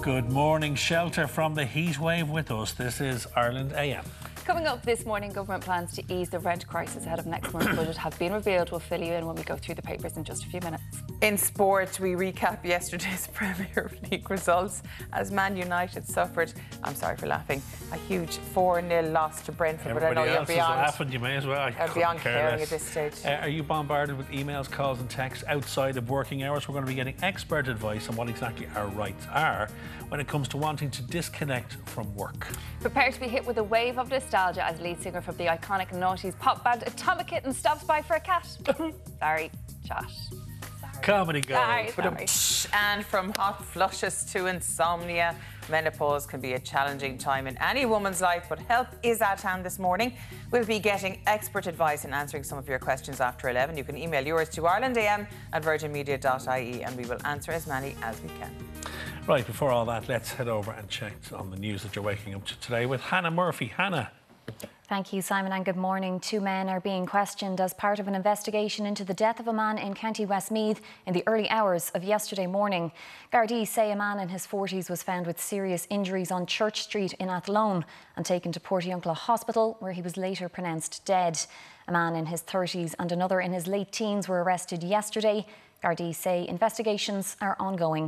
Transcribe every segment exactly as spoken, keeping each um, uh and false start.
Good morning. Shelter from the heat wave with us. This is Ireland A M. Coming up this morning, government plans to ease the rent crisis ahead of next month's budget have been revealed. We'll fill you in when we go through the papers in just a few minutes. In sport, we recap yesterday's Premier League results as Man United suffered, I'm sorry for laughing, a huge four nil loss to Brentford. Everybody but I know else you're beyond, is laughing, you may as well. You're beyond caring at this stage. Uh, are you bombarded with emails, calls and texts outside of working hours? We're going to be getting expert advice on what exactly our rights are when it comes to wanting to disconnect from work. Prepare to be hit with a wave of nostalgia as lead singer from the iconic noughties pop band Atomic Kitten stops by for a cat. Sorry, Josh. Sorry. Comedy gold. Sorry, sorry. And from hot flushes to insomnia, menopause can be a challenging time in any woman's life, but help is at hand this morning. We'll be getting expert advice and answering some of your questions after eleven. You can email yours to Ireland A M at virgin media dot I E and we will answer as many as we can. Right, before all that, let's head over and check on the news that you're waking up to today with Hannah Murphy. Hannah. Thank you, Simon, and good morning. Two men are being questioned as part of an investigation into the death of a man in County Westmeath in the early hours of yesterday morning. Gardaí say a man in his forties was found with serious injuries on Church Street in Athlone and taken to Portiuncula Hospital, where he was later pronounced dead. A man in his thirties and another in his late teens were arrested yesterday. Gardaí say investigations are ongoing.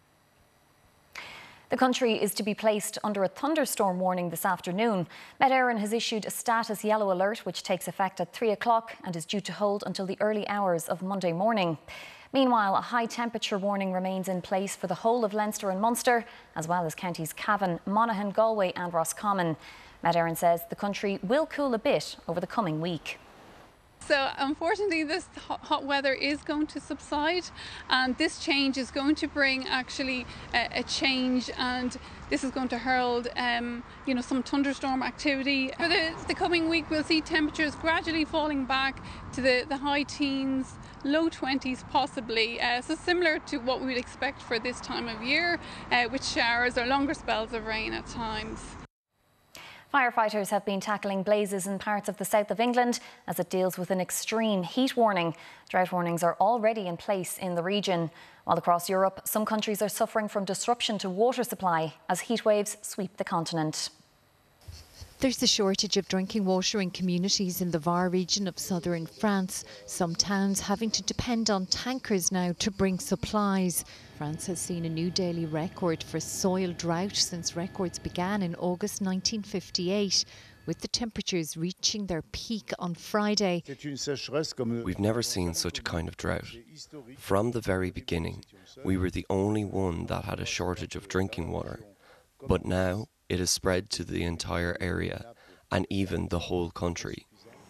The country is to be placed under a thunderstorm warning this afternoon. Met Éireann has issued a status yellow alert, which takes effect at three o'clock and is due to hold until the early hours of Monday morning. Meanwhile, a high temperature warning remains in place for the whole of Leinster and Munster, as well as counties Cavan, Monaghan, Galway and Roscommon. Met Éireann says the country will cool a bit over the coming week. So unfortunately this hot weather is going to subside, and this change is going to bring actually a, a change, and this is going to herald um, you know, some thunderstorm activity. For the, the coming week we'll see temperatures gradually falling back to the, the high teens, low twenties possibly, uh, so similar to what we would expect for this time of year, uh, with showers or longer spells of rain at times. Firefighters have been tackling blazes in parts of the south of England as it deals with an extreme heat warning. Drought warnings are already in place in the region. While across Europe, some countries are suffering from disruption to water supply as heat waves sweep the continent. There's a shortage of drinking water in communities in the Var region of southern France. Some towns having to depend on tankers now to bring supplies. France has seen a new daily record for soil drought since records began in August nineteen fifty-eight, with the temperatures reaching their peak on Friday. We've never seen such a kind of drought. From the very beginning, we were the only one that had a shortage of drinking water. But now it has spread to the entire area and even the whole country.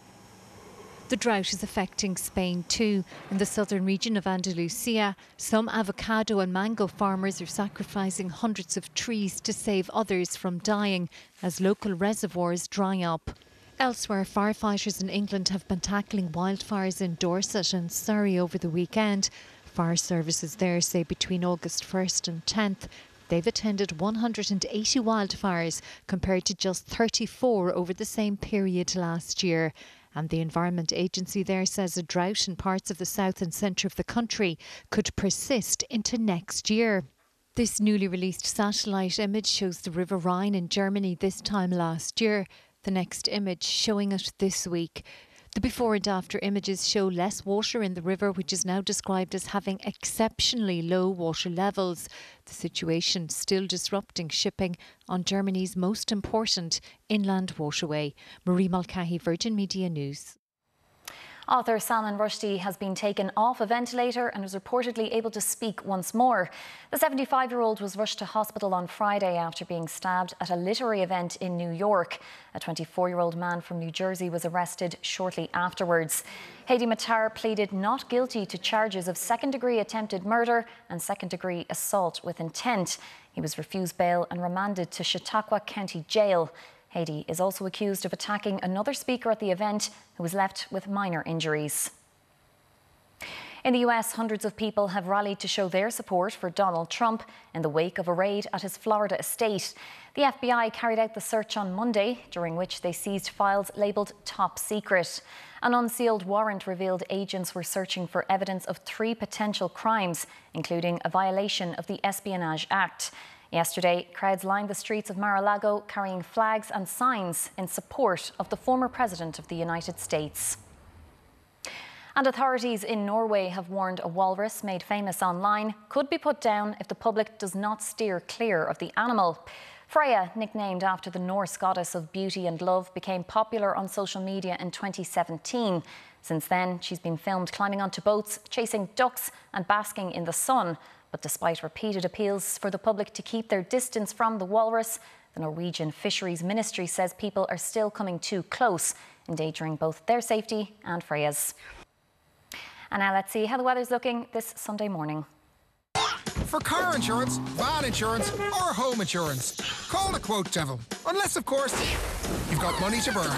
The drought is affecting Spain too. In the southern region of Andalusia, some avocado and mango farmers are sacrificing hundreds of trees to save others from dying as local reservoirs dry up. Elsewhere, firefighters in England have been tackling wildfires in Dorset and Surrey over the weekend. Fire services there say between August first and tenth, they've attended one hundred eighty wildfires compared to just thirty-four over the same period last year. And the Environment Agency there says a drought in parts of the south and centre of the country could persist into next year. This newly released satellite image shows the River Rhine in Germany this time last year. The next image showing it this week. The before and after images show less water in the river, which is now described as having exceptionally low water levels. The situation still disrupting shipping on Germany's most important inland waterway. Marie Mulcahy, Virgin Media News. Author Salman Rushdie has been taken off a ventilator and is reportedly able to speak once more. The seventy-five-year-old was rushed to hospital on Friday after being stabbed at a literary event in New York. A twenty-four-year-old man from New Jersey was arrested shortly afterwards. Hedi Matar pleaded not guilty to charges of second-degree attempted murder and second-degree assault with intent. He was refused bail and remanded to Chautauqua County Jail. Hedi is also accused of attacking another speaker at the event who was left with minor injuries. In the U S, hundreds of people have rallied to show their support for Donald Trump in the wake of a raid at his Florida estate. The F B I carried out the search on Monday, during which they seized files labelled top secret. An unsealed warrant revealed agents were searching for evidence of three potential crimes, including a violation of the Espionage Act. Yesterday, crowds lined the streets of Mar-a-Lago carrying flags and signs in support of the former President of the United States. And authorities in Norway have warned a walrus made famous online could be put down if the public does not steer clear of the animal. Freya, nicknamed after the Norse goddess of beauty and love, became popular on social media in twenty seventeen. Since then, she's been filmed climbing onto boats, chasing ducks and basking in the sun. But despite repeated appeals for the public to keep their distance from the walrus, the Norwegian Fisheries Ministry says people are still coming too close, endangering both their safety and Freya's. And now let's see how the weather's looking this Sunday morning. For car insurance, van insurance or home insurance, call the Quote Devil. Unless, of course, you've got money to burn.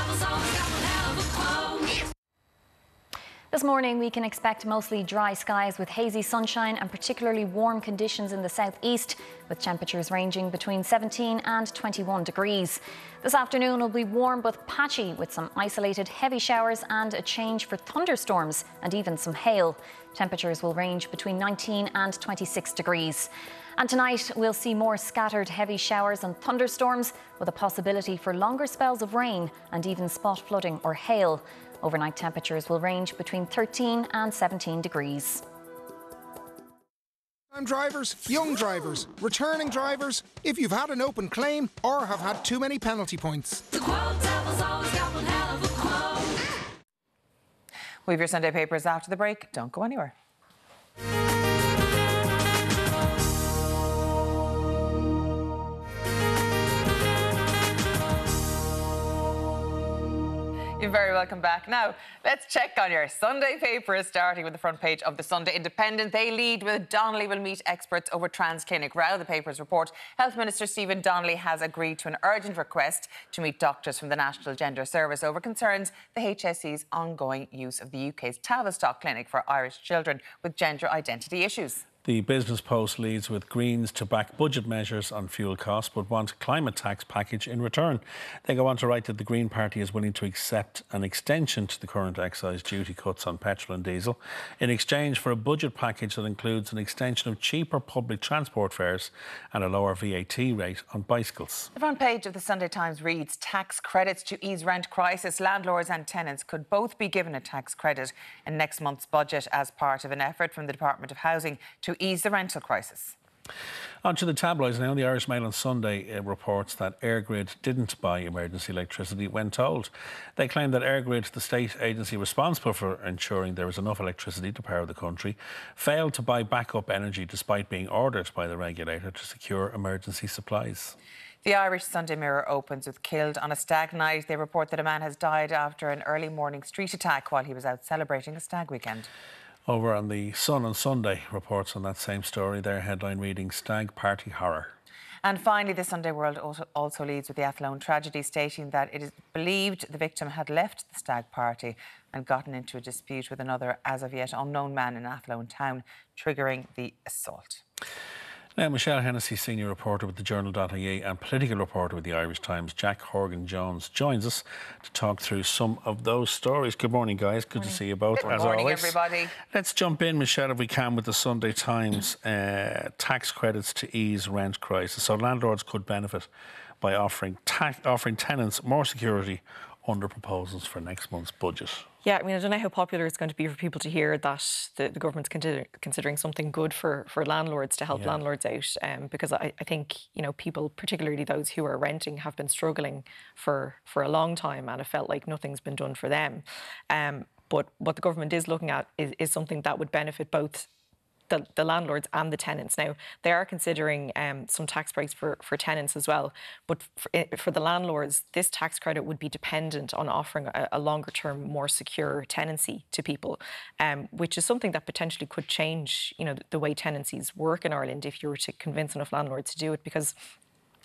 This morning we can expect mostly dry skies with hazy sunshine and particularly warm conditions in the southeast, with temperatures ranging between seventeen and twenty-one degrees. This afternoon will be warm but patchy, with some isolated heavy showers and a change for thunderstorms and even some hail. Temperatures will range between nineteen and twenty-six degrees. And tonight we'll see more scattered heavy showers and thunderstorms, with a possibility for longer spells of rain and even spot flooding or hail. Overnight temperatures will range between thirteen and seventeen degrees. Time drivers, young drivers, returning drivers, if you've had an open claim or have had too many penalty points. The Quote Devil's always got one hell of a quote. We have your Sunday papers after the break. Don't go anywhere. You're very welcome back. Now, let's check on your Sunday papers, starting with the front page of the Sunday Independent. They lead with Donnelly will meet experts over trans clinic row. The papers report Health Minister Stephen Donnelly has agreed to an urgent request to meet doctors from the National Gender Service over concerns the H S E's ongoing use of the U K's Tavistock clinic for Irish children with gender identity issues. The Business Post leads with Greens to back budget measures on fuel costs but want climate tax package in return. They go on to write that the Green Party is willing to accept an extension to the current excise duty cuts on petrol and diesel in exchange for a budget package that includes an extension of cheaper public transport fares and a lower V A T rate on bicycles. The front page of the Sunday Times reads tax credits to ease rent crisis. Landlords and tenants could both be given a tax credit in next month's budget as part of an effort from the Department of Housing to to ease the rental crisis. On to the tabloids now. The Irish Mail on Sunday uh, reports that EirGrid didn't buy emergency electricity when told. They claim that EirGrid, the state agency responsible for ensuring there was enough electricity to power the country, failed to buy backup energy despite being ordered by the regulator to secure emergency supplies. The Irish Sunday Mirror opens with killed on a stag night. They report that a man has died after an early morning street attack while he was out celebrating a stag weekend. Over on the Sun on Sunday reports on that same story, their headline reading Stag Party Horror. And finally, the Sunday World also, also leads with the Athlone tragedy, stating that it is believed the victim had left the stag party and gotten into a dispute with another as of yet unknown man in Athlone town, triggering the assault. Now, Michelle Hennessy, senior reporter with the Journal dot I E and political reporter with the Irish Times, Jack Horgan-Jones, joins us to talk through some of those stories. Good morning, guys. Good morning. To see you both, Good as morning, always. everybody. Let's jump in, Michelle, if we can, with the Sunday Times. Uh, tax credits to ease rent crisis. So landlords could benefit by offering, ta offering tenants more security under proposals for next month's budget. Yeah, I mean, I don't know how popular it's going to be for people to hear that the, the government's consider, considering something good for, for landlords to help yeah. landlords out, um, because I, I think, you know, people, particularly those who are renting, have been struggling for, for a long time, and it felt like nothing's been done for them. Um, but what the government is looking at is, is something that would benefit both The, the landlords and the tenants. Now, they are considering um, some tax breaks for, for tenants as well, but for, for the landlords, this tax credit would be dependent on offering a, a longer-term, more secure tenancy to people, um, which is something that potentially could change, you know, the, the way tenancies work in Ireland if you were to convince enough landlords to do it, because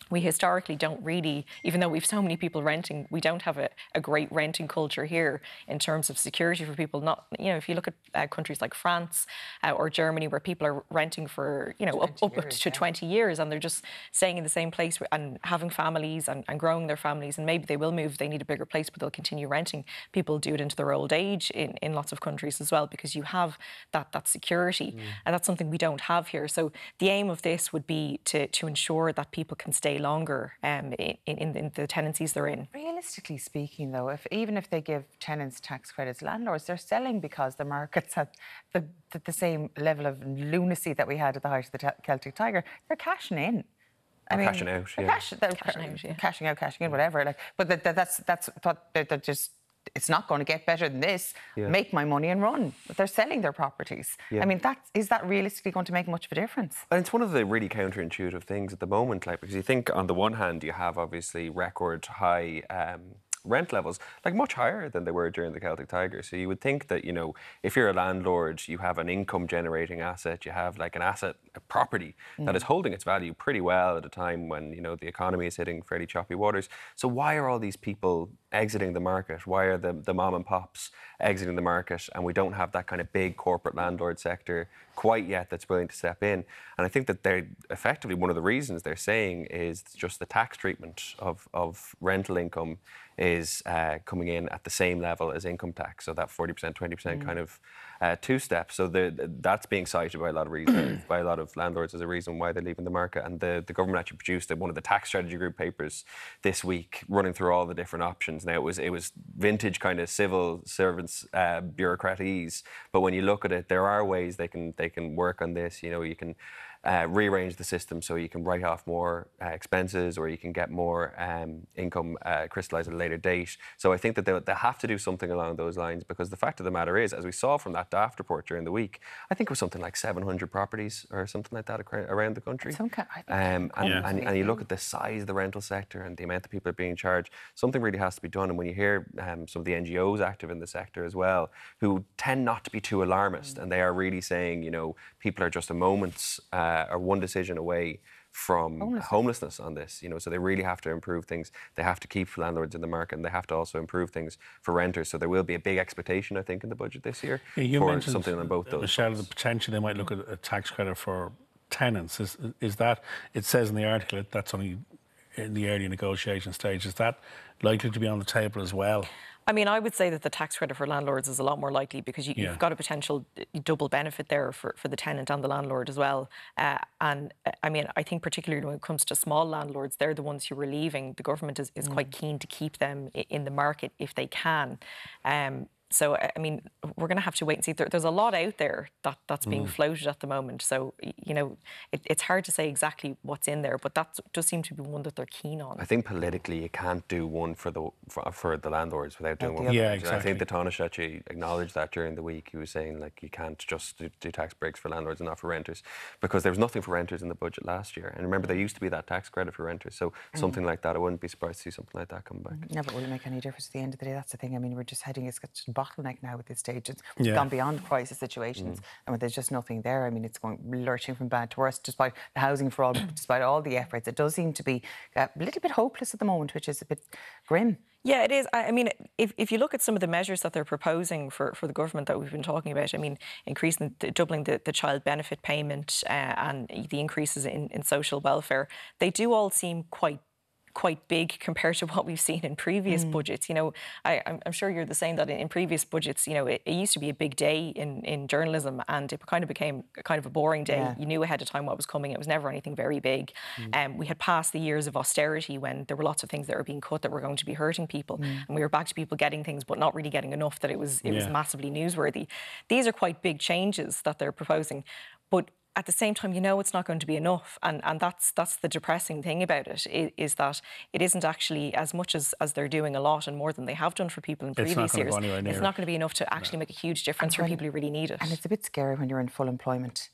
we historically don't really, even though we've so many people renting, we don't have a, a great renting culture here in terms of security for people. Not, you know, if you look at uh, countries like France uh, or Germany, where people are renting for, you know, up, up, years, up to yeah. twenty years, and they're just staying in the same place and having families and, and growing their families, and maybe they will move, they need a bigger place, but they'll continue renting. People do it into their old age in, in lots of countries as well, because you have that, that security, mm. and that's something we don't have here. So the aim of this would be to, to ensure that people can stay longer um, in, in, in the tenancies they're in. Realistically speaking, though, if even if they give tenants tax credits, landlords, they're selling because the market's at the, the, the same level of lunacy that we had at the height of the Celtic Tiger. They're cashing in. I or mean, cashing out, yeah. Cash, cashing, out, yeah. cashing out, cashing in, whatever. Like, but that, that, that's that's what they're, they're just. It's not going to get better than this. Yeah. Make my money and run. But they're selling their properties. Yeah. I mean, that is that realistically going to make much of a difference? And it's one of the really counterintuitive things at the moment, like, because you think on the one hand you have obviously record high um, rent levels, like much higher than they were during the Celtic Tiger. So you would think that, you know, if you're a landlord, you have an income generating asset, you have like an asset, a property mm. that is holding its value pretty well at a time when, you know, the economy is hitting fairly choppy waters. So why are all these people exiting the market? Why are the, the mom and pops exiting the market, and we don't have that kind of big corporate landlord sector quite yet that's willing to step in? And I think that they're effectively, one of the reasons they're saying is just the tax treatment of, of rental income is uh, coming in at the same level as income tax, so that forty percent, twenty percent mm. kind of uh, two-step. So the, that's being cited by a lot of reasons, by a lot of landlords as a reason why they're leaving the market. And the, the government actually produced one of the tax strategy group papers this week, running through all the different options. Now it was it was vintage kind of civil servants uh, bureaucratese, but when you look at it, there are ways they can they can work on this. You know, you can Uh, rearrange the system so you can write off more uh, expenses, or you can get more um, income uh, crystallised at a later date. So I think that they, they have to do something along those lines, because the fact of the matter is, as we saw from that daft report during the week, I think it was something like seven hundred properties or something like that around the country. Some kind, I think um, and, yeah. and, and you look at the size of the rental sector and the amount that people are being charged, something really has to be done. And when you hear um, some of the N G Os active in the sector as well, who tend not to be too alarmist, mm. and they are really saying, you know, people are just a moment's uh, or one decision away from homelessness. homelessness on this, you know, so they really have to improve things. They have to keep landlords in the market, and they have to also improve things for renters. So there will be a big expectation, I think, in the budget this year yeah, you for mentioned, something on both those. Michelle, the potential they might look at a tax credit for tenants. Is is that, it says in the article that that's only in the early negotiation stage. Is that likely to be on the table as well? I mean, I would say that the tax credit for landlords is a lot more likely, because you, yeah. you've got a potential double benefit there for, for the tenant and the landlord as well. Uh, and uh, I mean, I think particularly when it comes to small landlords, they're the ones who are leaving. The government is, is mm. quite keen to keep them in the market if they can. Um, So, I mean, we're going to have to wait and see. There, there's a lot out there that, that's being mm. floated at the moment. So, you know, it, it's hard to say exactly what's in there, but that does seem to be one that they're keen on. I think politically you can't do one for the for, for the landlords without doing one. Yeah, exactly. I think that Natasha actually acknowledged that during the week. He was saying, like, you can't just do, do tax breaks for landlords and not for renters, because there was nothing for renters in the budget last year. And remember, there used to be that tax credit for renters. So mm. something like that, I wouldn't be surprised to see something like that come back. Mm. Never will it make any difference at the end of the day. That's the thing. I mean, we're just heading, it's got a bottleneck now with this stage. It's yeah. gone beyond crisis situations, mm. and there's just nothing there. I mean, it's going lurching from bad to worse, despite the housing for all, despite all the efforts. It does seem to be a little bit hopeless at the moment, which is a bit grim. Yeah, it is. I mean, if, if you look at some of the measures that they're proposing for, for the government that we've been talking about, I mean, increasing, the, doubling the, the child benefit payment uh, and the increases in, in social welfare, they do all seem quite quite big compared to what we've seen in previous mm. budgets. You know, I, I'm, I'm sure you're the same, that in, in previous budgets, you know, it, it used to be a big day in, in journalism, and it kind of became kind of a boring day. Yeah. You knew ahead of time what was coming. It was never anything very big. Mm. Um, we had passed the years of austerity when there were lots of things that were being cut that were going to be hurting people. Mm. And we were back to people getting things, but not really getting enough that it was, it yeah. was massively newsworthy. These are quite big changes that they're proposing. But at the same time, you know it's not going to be enough. And, and that's that's the depressing thing about it, is, is that it isn't actually, as much as, as they're doing a lot and more than they have done for people in it's previous years, it's not going to be enough to actually no. make a huge difference and for people who really need it. And it's a bit scary when you're in full employment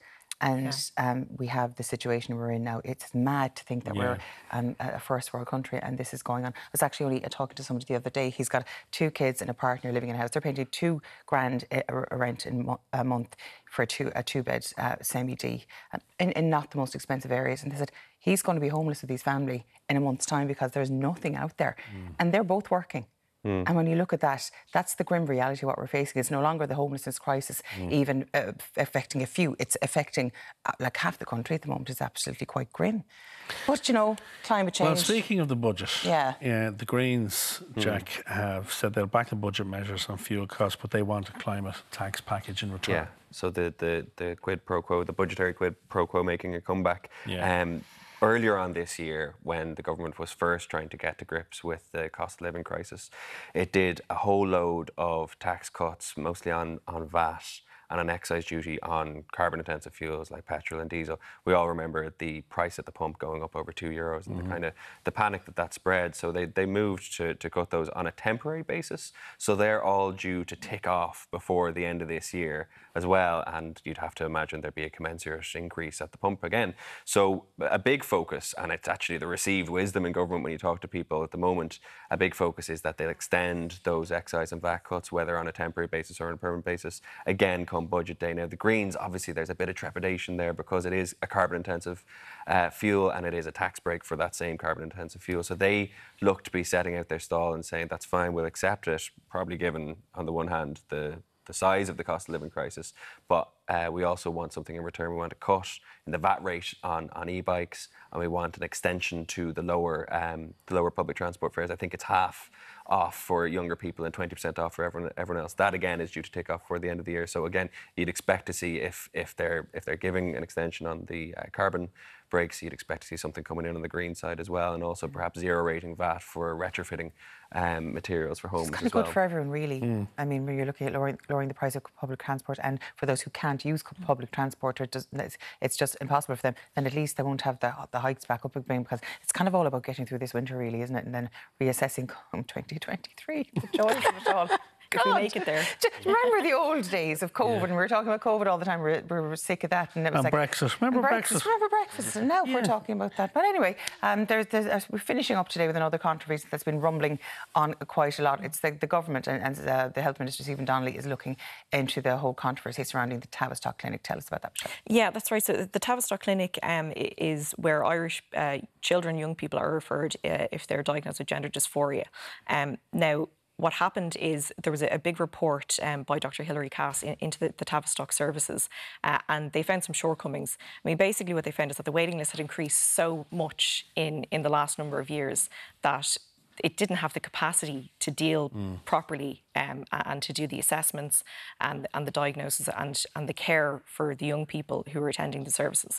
And yeah. um, we have the situation we're in now. It's mad to think that Yeah. we're um, a first world country and this is going on. I was actually only talking to somebody the other day. He's got two kids and a partner living in a house. They're paying two grand a rent in mo a month for a two a two bed uh, semi-D in, in not the most expensive areas. And they said he's going to be homeless with his family in a month's time because there's nothing out there, mm. and they're both working. Mm. And when you look at that, that's the grim reality of what we're facing. It's no longer the homelessness crisis mm. even uh, affecting a few. It's affecting uh, like half the country at the moment. It's absolutely quite grim. But, you know, climate change... Well, speaking of the budget, yeah, yeah the Greens, Jack, mm. have said they'll back the budget measures on fuel costs, but they want a climate tax package in return. Yeah, so the, the, the quid pro quo, the budgetary quid pro quo making a comeback. Yeah. Um, Earlier on this year, when the government was first trying to get to grips with the cost of living crisis, it did a whole load of tax cuts, mostly on, on V A T and an excise duty on carbon-intensive fuels like petrol and diesel. We all remember the price at the pump going up over two euros and mm-hmm. the kind of the panic that that spread. So they, they moved to, to cut those on a temporary basis. So they're all due to tick off before the end of this year as well. And you'd have to imagine there'd be a commensurate increase at the pump again. So a big focus, and it's actually the received wisdom in government when you talk to people at the moment, a big focus is that they'll extend those excise and V A T cuts, whether on a temporary basis or on a permanent basis, again come budget day. Now the Greens, obviously there's a bit of trepidation there because it is a carbon intensive uh, fuel and it is a tax break for that same carbon intensive fuel. So they look to be setting out their stall and saying that's fine, we'll accept it, probably given on the one hand the the size of the cost of living crisis, but uh, we also want something in return. We want a cut in the V A T rate on, on e-bikes, and we want an extension to the lower um, the lower public transport fares. I think it's half off for younger people and twenty percent off for everyone, everyone else. That again is due to take off before the end of the year. So again, you'd expect to see if if they're if they're giving an extension on the uh, carbon breaks, you'd expect to see something coming in on the green side as well, and also perhaps zero rating V A T for retrofitting um, materials for homes. It's kind of well. good for everyone, really. Mm. I mean, when you're looking at lowering, lowering the price of public transport, and for those who can't use public transport, or just, it's just impossible for them, then at least they won't have the, the hikes back up again, because it's kind of all about getting through this winter, really, isn't it? And then reassessing come twenty twenty-three. The joy of it all. If we make it there. Remember the old days of COVID, yeah. and we were talking about COVID all the time. We were, we were sick of that, and it was and like Brexit. Remember and Brexit. Brexit? Remember Brexit? And now yeah. we're talking about that. But anyway, um, there's, there's, uh, we're finishing up today with another controversy that's been rumbling on quite a lot. It's the, the government and, and uh, the Health Minister Stephen Donnelly is looking into the whole controversy surrounding the Tavistock Clinic. Tell us about that, Michelle. Yeah, that's right. So the Tavistock Clinic um, is where Irish uh, children, young people are referred uh, if they're diagnosed with gender dysphoria. Um, now. What happened is there was a, a big report um, by Doctor Hilary Cass in, into the, the Tavistock services, uh, and they found some shortcomings. I mean, basically what they found is that the waiting list had increased so much in, in the last number of years that it didn't have the capacity to deal mm. properly um, and to do the assessments and, and the diagnosis and, and the care for the young people who were attending the services.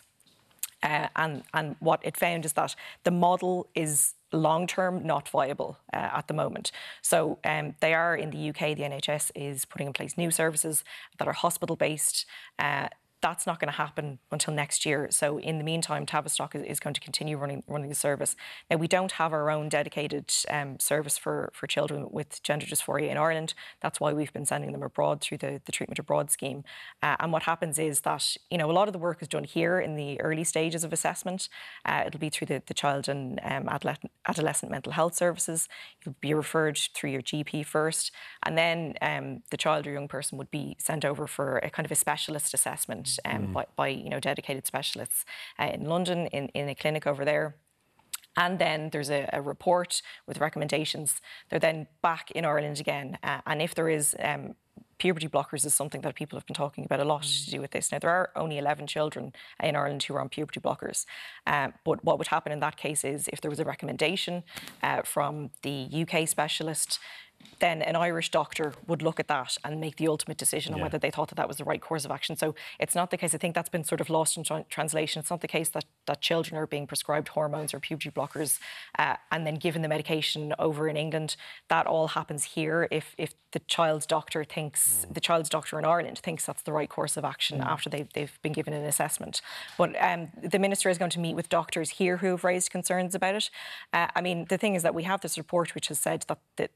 Uh, and, and what it found is that the model is long-term not viable uh, at the moment. So um, they are in the U K, the N H S is putting in place new services that are hospital-based. Uh, That's not going to happen until next year. So in the meantime, Tavistock is, is going to continue running running the service. Now, we don't have our own dedicated um, service for, for children with gender dysphoria in Ireland. That's why we've been sending them abroad through the, the Treatment Abroad scheme. Uh, and what happens is that, you know, a lot of the work is done here in the early stages of assessment. Uh, it'll be through the, the child and um, adolescent, adolescent mental health services. You'll be referred through your G P first. And then um, the child or young person would be sent over for a kind of a specialist assessment. Um, mm. by, by you know dedicated specialists uh, in London in, in a clinic over there. And then there's a, a report with recommendations. They're then back in Ireland again. Uh, and if there is um, puberty blockers is something that people have been talking about a lot to do with this. Now, there are only eleven children in Ireland who are on puberty blockers. Uh, but what would happen in that case is if there was a recommendation uh, from the U K specialist, then an Irish doctor would look at that and make the ultimate decision on yeah. whether they thought that that was the right course of action. So it's not the case, I think that's been sort of lost in tra translation. It's not the case that, that children are being prescribed hormones or puberty blockers uh, and then given the medication over in England. That all happens here if, if the child's doctor thinks, mm. the child's doctor in Ireland thinks that's the right course of action mm. after they've, they've been given an assessment. But um, the Minister is going to meet with doctors here who have raised concerns about it. Uh, I mean, the thing is that we have this report which has said that th this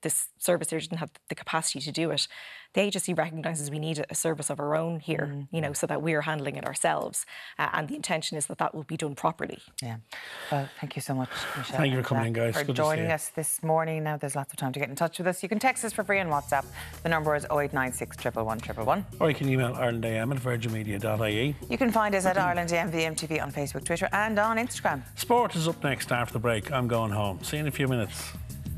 service there didn't have the capacity to do it. The agency recognises we need a service of our own here, mm. you know, so that we're handling it ourselves. Uh, and the intention is that that will be done properly. Yeah. Well, thank you so much, Michelle. Thank you for coming in, guys. For Good joining us this morning. Now, there's lots of time to get in touch with us. You can text us for free on WhatsApp. The number is oh eight nine six, one one one, one one one. Or you can email Ireland A M at virgin media dot I E. You can find us at Ireland A M V M T V on Facebook, Twitter and on Instagram. Sport is up next after the break. I'm going home. See you in a few minutes.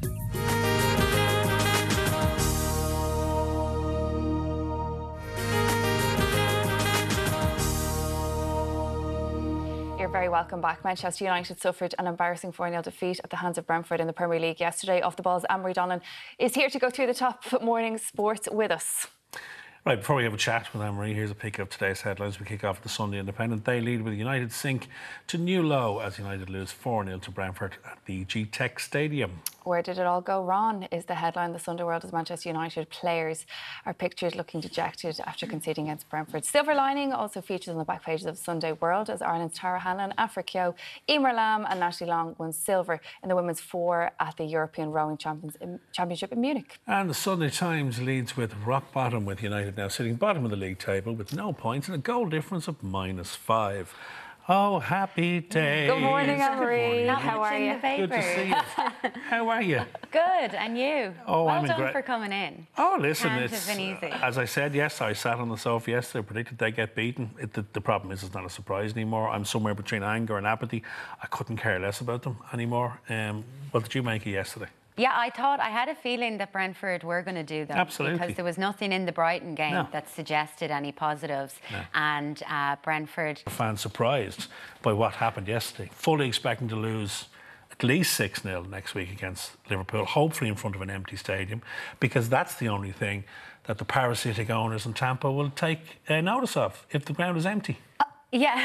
You're very welcome back. Manchester United suffered an embarrassing four nil defeat at the hands of Brentford in the Premier League yesterday. Off the balls, Anne-Marie Donlan is here to go through the top morning sports with us. Right, before we have a chat with Anne-Marie, here's a pick of today's headlines. We kick off with the Sunday Independent. They lead with United sink to new low as United lose four nil to Brentford at the G Tech Stadium. Where did it all go wrong is the headline. The Sunday World as Manchester United players are pictured looking dejected after conceding against Brentford. Silver lining also features on the back pages of Sunday World as Ireland's Tara Hanlon, Afra Keogh, Emer Lamb and Natalie Long won silver in the women's four at the European Rowing Champions Championship in Munich. And the Sunday Times leads with rock bottom, with United now sitting bottom of the league table with no points and a goal difference of minus five. Oh, happy day. Good morning, Anne-Marie. How are you? Good to see you. How are you? Good, and you? Oh, well I'm done great. for coming in. Oh, listen, Can't it's have been easy. As I said, yes, I sat on the sofa yesterday, predicted they get beaten. It, the, the problem is, it's not a surprise anymore. I'm somewhere between anger and apathy. I couldn't care less about them anymore. Um, what did you make of yesterday? Yeah, I thought, I had a feeling that Brentford were going to do that. Absolutely. Because there was nothing in the Brighton game No. that suggested any positives. No. And uh, Brentford... Fans surprised by what happened yesterday, fully expecting to lose at least six nil next week against Liverpool, hopefully in front of an empty stadium, because that's the only thing that the parasitic owners in Tampa will take uh, notice of if the ground is empty. Uh, yeah,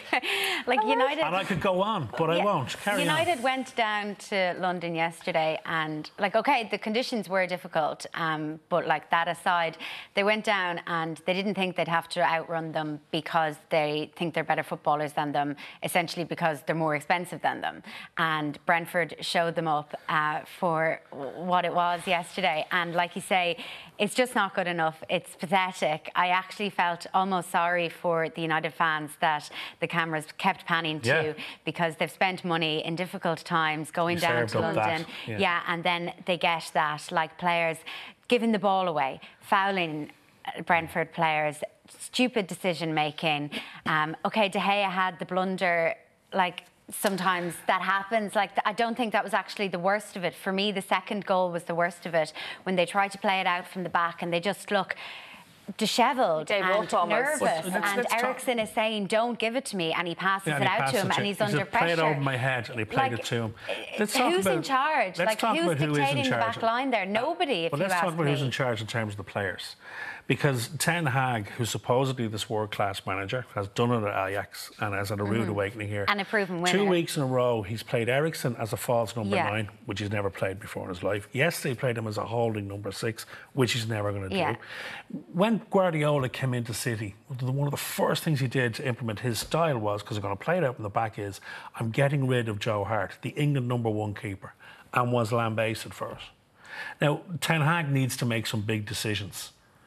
like oh, United... And I could go on, but yeah. I won't. Carry United on. went down to London yesterday and, like, OK, the conditions were difficult, um, but, like, that aside, they went down and they didn't think they'd have to outrun them because they think they're better footballers than them, essentially because they're more expensive than them. And Brentford showed them up uh, for what it was yesterday. And, like you say, it's just not good enough. It's pathetic. I actually felt almost sorry for the United fans that the cameras kept panning to yeah. because they've spent money in difficult times going you down to London. Yeah. yeah, and then they get that, like players giving the ball away, fouling Brentford players, stupid decision making. Um, OK, De Gea had the blunder, like, sometimes that happens. Like, I don't think that was actually the worst of it. For me, the second goal was the worst of it, when they tried to play it out from the back and they just look dishevelled and nervous, let's, and let's Ericsson is saying, don't give it to me, and he passes yeah, and it out to him to, and he's under pressure. He played over my head and he played like, it to him. Let's who's about, in charge? Like, who's dictating who the back line there? Nobody, if well, you let's ask talk about me. who's in charge in terms of the players. Because Ten Hag, who's supposedly this world-class manager, has done it at Ajax and has had a rude mm-hmm. awakening here. And a proven winner. Two weeks in a row, he's played Ericsson as a false number yeah. nine, which he's never played before in his life. Yesterday, he played him as a holding number six, which he's never going to yeah. do. When Guardiola came into City, one of the first things he did to implement his style was, because they're going to play it out in the back, is I'm getting rid of Joe Hart, the England number one keeper, and was lambasted for it. Now, Ten Hag needs to make some big decisions.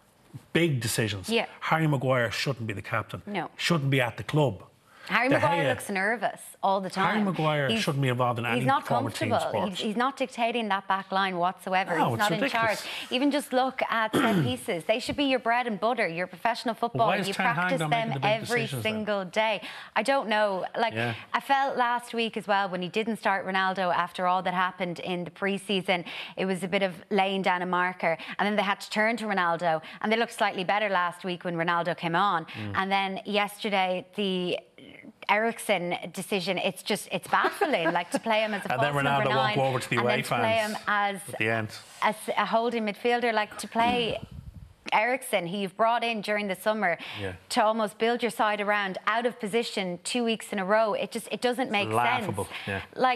Big decisions. Yeah. Harry Maguire shouldn't be the captain. No. Shouldn't be at the club. Harry De Maguire Gea, looks nervous all the time. Harry Maguire he's, shouldn't be involved in any he's not form of team comfortable. sports. He's, he's not dictating that back line whatsoever. No, he's not ridiculous. in charge. Even just look at set pieces. They should be your bread and butter. You're professional footballer. You practice them the every single then? day. I don't know. Like, yeah. I felt last week as well, when he didn't start Ronaldo after all that happened in the pre-season, it was a bit of laying down a marker. And then they had to turn to Ronaldo. And they looked slightly better last week when Ronaldo came on. Mm. And then yesterday, the Ericsson decision, it's just, it's baffling. Like, to play him as a false number nine, and then Ronaldo won't go over to the away and then to play him as, at the end. as a holding midfielder, like to play Ericsson, who you've brought in during the summer yeah. to almost build your side around, out of position two weeks in a row. It just, it doesn't make Laughable. sense. Yeah. Like,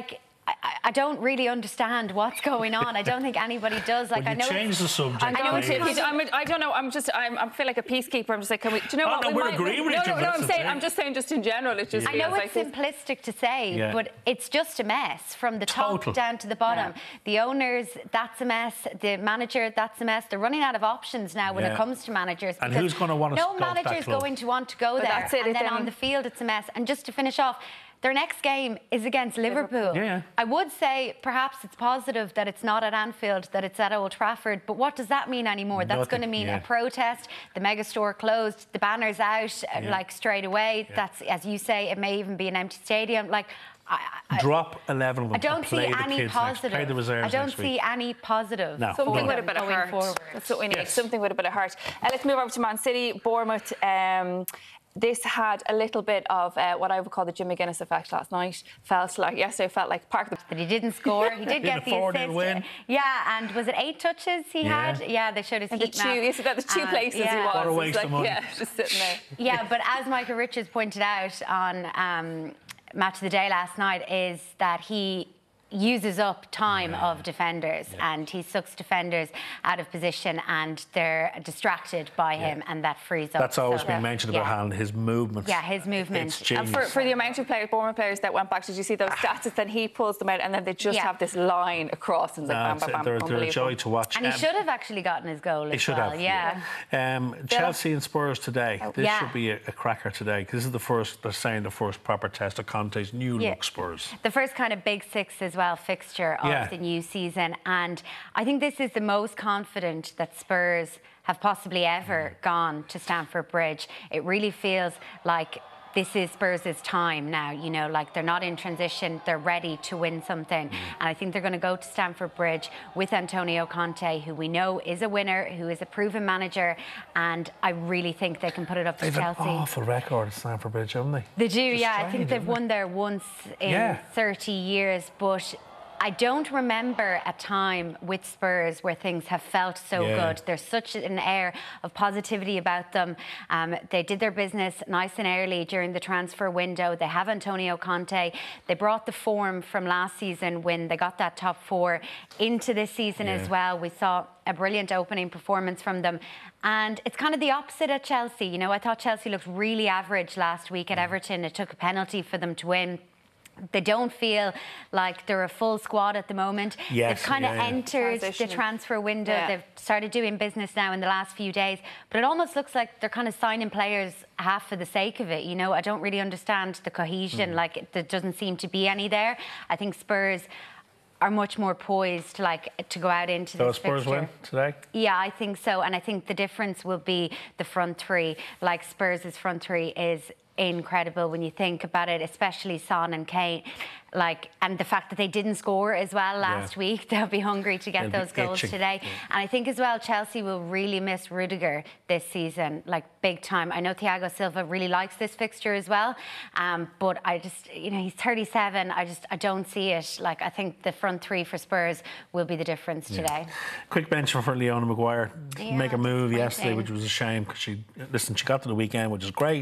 I, I don't really understand what's going on. I don't think anybody does. Like, well, I know change the subject. I know please. it's, I'm, I don't know. I'm just. I'm, I feel like a peacekeeper. I'm just like, can we? Do you know oh, what? No, we we're might, agreeing with no, each no, other. no. I'm saying. I'm just saying. Just in general, it just. I know feels it's like simplistic to say, yeah. but it's just a mess from the top Total. down to the bottom. Yeah. The owners, that's a mess. The manager, that's a mess. They're running out of options now when yeah. it comes to managers. And who's going to want to no go manager is going to want to go but there. That's it, and then then on the field, it's a mess. And just to finish off, their next game is against Liverpool. Liverpool. Yeah. I would say perhaps it's positive that it's not at Anfield, that it's at Old Trafford, but what does that mean anymore? That's Nothing, going to mean yeah. a protest, the mega store closed, the banner's out, Yeah. like straight away. Yeah. That's, as you say, it may even be an empty stadium. Like, I, I, Drop eleven of them. I don't and see play the any kids positive. Next. Play the reserves I don't next see week. any positive. No. Something No. with a bit of going heart. forward. That's what we need. Yes. Something with a bit of heart. Uh, let's move over to Man City, Bournemouth. Um, This had a little bit of uh, what I would call the Jim McGuinness effect last night. Felt like yesterday felt like Park. But he didn't score. He did get the assist. Win. Yeah, and was it eight touches he Yeah. had? Yeah, they showed his And heat the two, map. yes, that the two Um, places yeah. he was. What a It's waste like, of money. Yeah, just sitting there. Yeah, but as Michael Richards pointed out on um, Match of the Day last night, is that he uses up time Yeah. of defenders Yeah. and he sucks defenders out of position and they're distracted by Yeah. him and that frees up. That's always So, been mentioned about yeah. Haaland, his movement. Yeah, his movement. It's And genius. And for, for the amount of players, Bournemouth players that went back, did you see those stats? It's then he pulls them out and then they just Yeah. have this line across and it's like No, bam, it's- bam, bam, they're, they're a unbelievable. joy to watch. And he Um, should have actually gotten his goal as He should well. have. Yeah. Um, Chelsea and Spurs today. This Yeah. should be a, a cracker today because this is the first. They're saying the first proper test of Conte's new Yeah. look Spurs. The first kind of big six as well fixture of Yeah. the new season, and I think this is the most confident that Spurs have possibly ever gone to Stamford Bridge. It really feels like this is Spurs' time now, you know, like they're not in transition, they're ready to win something. And I think they're going to go to Stamford Bridge with Antonio Conte, who we know is a winner, who is a proven manager, and I really think they can put it up to They've Chelsea. an awful record at Stamford Bridge, haven't they? They do, It's yeah. I strange, think they've isn't it? won there once in Yeah. thirty years, but I don't remember a time with Spurs where things have felt so Yeah. good. There's such an air of positivity about them. Um, they did their business nice and early during the transfer window. They have Antonio Conte. They brought the form from last season when they got that top four into this season Yeah. as well. We saw a brilliant opening performance from them. And it's kind of the opposite at Chelsea. You know, I thought Chelsea looked really average last week at Everton. It took a penalty for them to win. They don't feel like they're a full squad at the moment. Yes, They've kind of yeah, yeah. entered the Transitioning. transfer window. Yeah. They've started doing business now in the last few days. But it almost looks like they're kind of signing players half for the sake of it. You know, I don't really understand the cohesion. Mm. Like, there doesn't seem to be any there. I think Spurs are much more poised, like, to go out into So this Spurs fixture. win today? Yeah, I think so. And I think the difference will be the front three. Like, Spurs' front three is incredible when you think about it, especially Son and Kane. Like, and the fact that they didn't score as well last Yeah. week, they'll be hungry to get They'll be those goals itching. today. Yeah. And I think as well, Chelsea will really miss Rudiger this season, like big time. I know Thiago Silva really likes this fixture as well, um, but I just, you know, he's thirty-seven. I just, I don't see it. Like, I think the front three for Spurs will be the difference Yeah. today. Quick mention for Leona Maguire. Yeah, Make a move disappointing. yesterday, which was a shame because she, listen, she got to the weekend, which is great.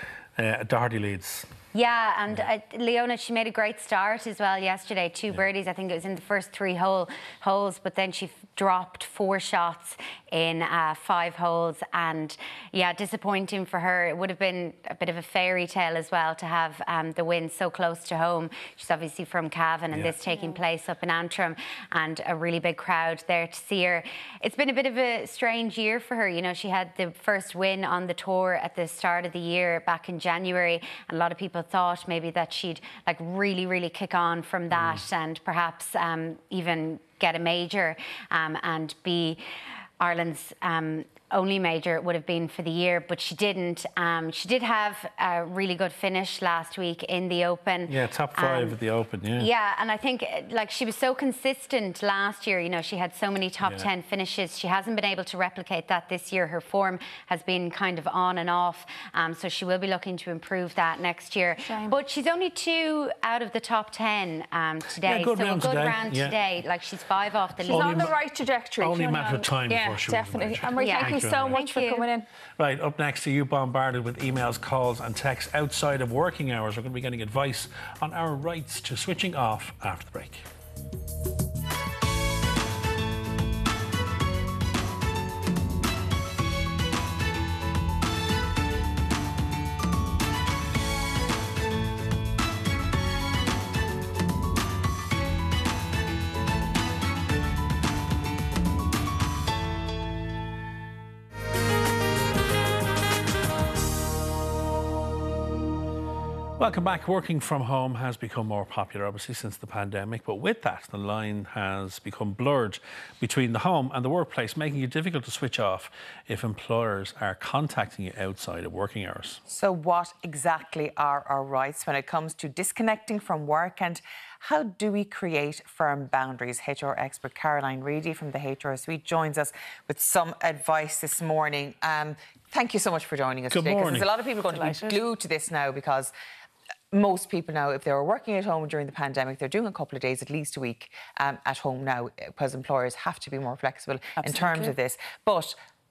Uh, Doherty leads. Yeah, and uh, Leona, she made a great start as well yesterday. Two birdies, I think it was in the first three hole, holes, but then she f- dropped four shots in uh, five holes. And yeah, disappointing for her. It would have been a bit of a fairy tale as well to have um, the win so close to home. She's obviously from Cavan and Yeah. this taking place up in Antrim, and a really big crowd there to see her. It's been a bit of a strange year for her. You know, she had the first win on the tour at the start of the year back in January, and a lot of people thought maybe that she'd like really, really kick on from that mm. and perhaps um, even get a major um, and be Ireland's um, only major it would have been for the year, but she didn't. Um, she did have a really good finish last week in the Open. Yeah, top five um, at the Open, yeah. Yeah, and I think like she was so consistent last year. You know, she had so many top Yeah. ten finishes. She hasn't been able to replicate that this year. Her form has been kind of on and off, um, so she will be looking to improve that next year. Shame. But she's only two out of the top ten um, today, Yeah, good so round a good today, round yeah. today. Like, she's five off the She's lead. on the right trajectory. Only a She's matter of on- time yeah, before she wins the definitely. major. And we're Yeah. thanking you so much for coming in. Right, up next, are you bombarded with emails, calls and texts outside of working hours? We're going to be getting advice on our rights to switching off after the break. Welcome back. Working from home has become more popular, obviously, since the pandemic. But with that, the line has become blurred between the home and the workplace, making it difficult to switch off if employers are contacting you outside of working hours. So what exactly are our rights when it comes to disconnecting from work, and how do we create firm boundaries? H R expert Caroline Reedy from the H R Suite joins us with some advice this morning. Um, thank you so much for joining us Good today. morning. There's a lot of people going Delighted. to be glued to this now, because most people now, if they were working at home during the pandemic, they're doing a couple of days, at least a week, um, at home now, because employers have to be more flexible Absolutely. in terms of this. But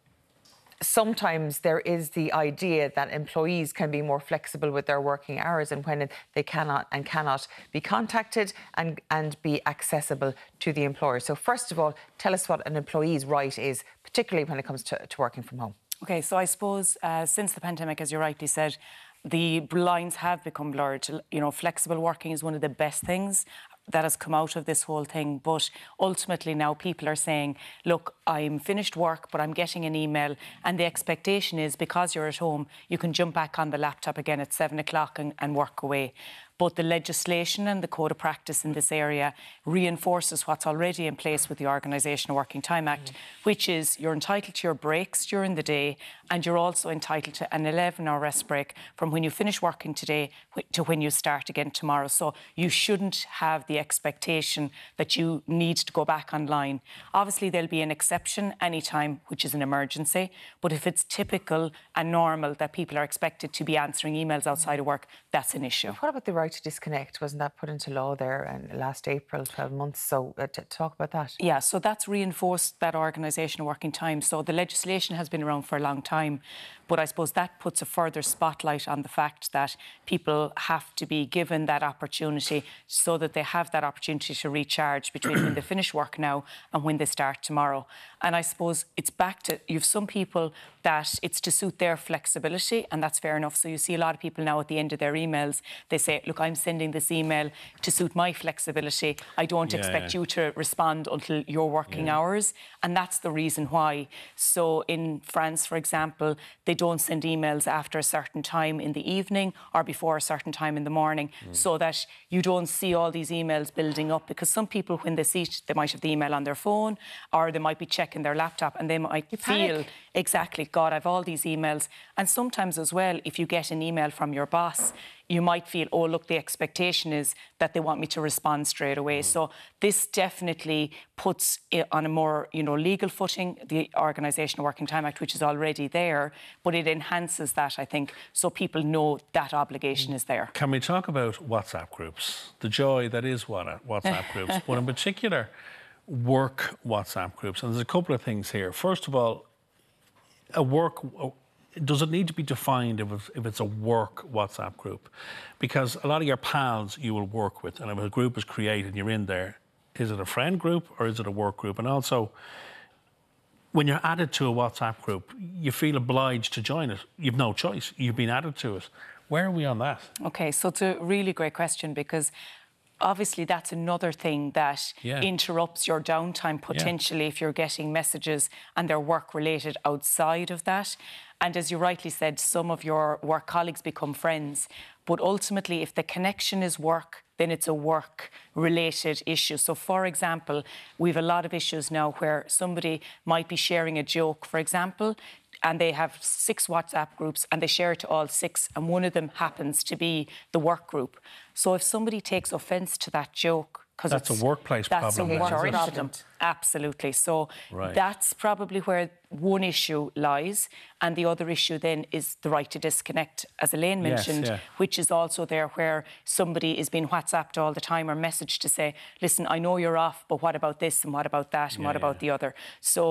sometimes there is the idea that employees can be more flexible with their working hours, and when they cannot and cannot be contacted and, and be accessible to the employer. So first of all, tell us what an employee's right is, particularly when it comes to, to working from home. OK, so I suppose uh, since the pandemic, as you rightly said, the lines have become blurred. You know, flexible working is one of the best things that has come out of this whole thing. But ultimately now people are saying, look, I'm finished work, but I'm getting an email, and the expectation is, because you're at home, you can jump back on the laptop again at seven o'clock and, and work away. But the legislation and the code of practice in this area reinforces what's already in place with the Organisational Working Time Act, mm. which is you're entitled to your breaks during the day, and you're also entitled to an eleven hour rest break from when you finish working today to when you start again tomorrow. So you shouldn't have the expectation that you need to go back online. Obviously, there'll be an exception anytime, which is an emergency. But if it's typical and normal that people are expected to be answering emails outside of work, that's an issue. What about the right to disconnect? Wasn't that put into law there in last April, twelve months? So uh, to talk about that. Yeah, so that's reinforced that organisational working time. So the legislation has been around for a long time, but I suppose that puts a further spotlight on the fact that people have to be given that opportunity, so that they have that opportunity to recharge between when they finish work now and when they start tomorrow. And I suppose it's back to, you've some people that it's to suit their flexibility, and that's fair enough. So you see a lot of people now at the end of their emails, they say, look, I'm sending this email to suit my flexibility. I don't yeah, expect yeah. you to respond until your working yeah. hours. And that's the reason why. So in France, for example, they don't send emails after a certain time in the evening or before a certain time in the morning, mm. so that you don't see all these emails building up. Because some people, when they see it, they might have the email on their phone, or they might be checking their laptop, and they might you feel, panic. exactly, God, I've all these emails. And sometimes as well, if you get an email from your boss, you might feel, oh, look, the expectation is that they want me to respond straight away. Mm. So this definitely puts it on a more, you know, legal footing, the Organisational Working Time Act, which is already there, but it enhances that, I think, so people know that obligation mm. is there. Can we talk about WhatsApp groups? The joy that is WhatsApp groups, but in particular, work WhatsApp groups. And there's a couple of things here. First of all, a work... does it need to be defined if it's, if it's a work WhatsApp group? Because a lot of your pals you will work with, and if a group is created and you're in there, is it a friend group or is it a work group? And also, when you're added to a WhatsApp group, you feel obliged to join it. You've no choice. You've been added to it. Where are we on that? OK, so it's a really great question, because obviously that's another thing that yeah. interrupts your downtime potentially yeah. if you're getting messages and they're work related outside of that. And as you rightly said, some of your work colleagues become friends. But ultimately, if the connection is work, then it's a work-related issue. So, for example, we have a lot of issues now where somebody might be sharing a joke, for example, and they have six WhatsApp groups and they share it to all six, and one of them happens to be the work group. So if somebody takes offence to that joke, because that's a workplace that's problem. That's a work problem. Absolutely. So right. that's probably where one issue lies. And the other issue then is the right to disconnect, as Elaine mentioned, yes, yeah. which is also there where somebody is being WhatsApped all the time or messaged to say, listen, I know you're off, but what about this and what about that and yeah, what about yeah. the other? So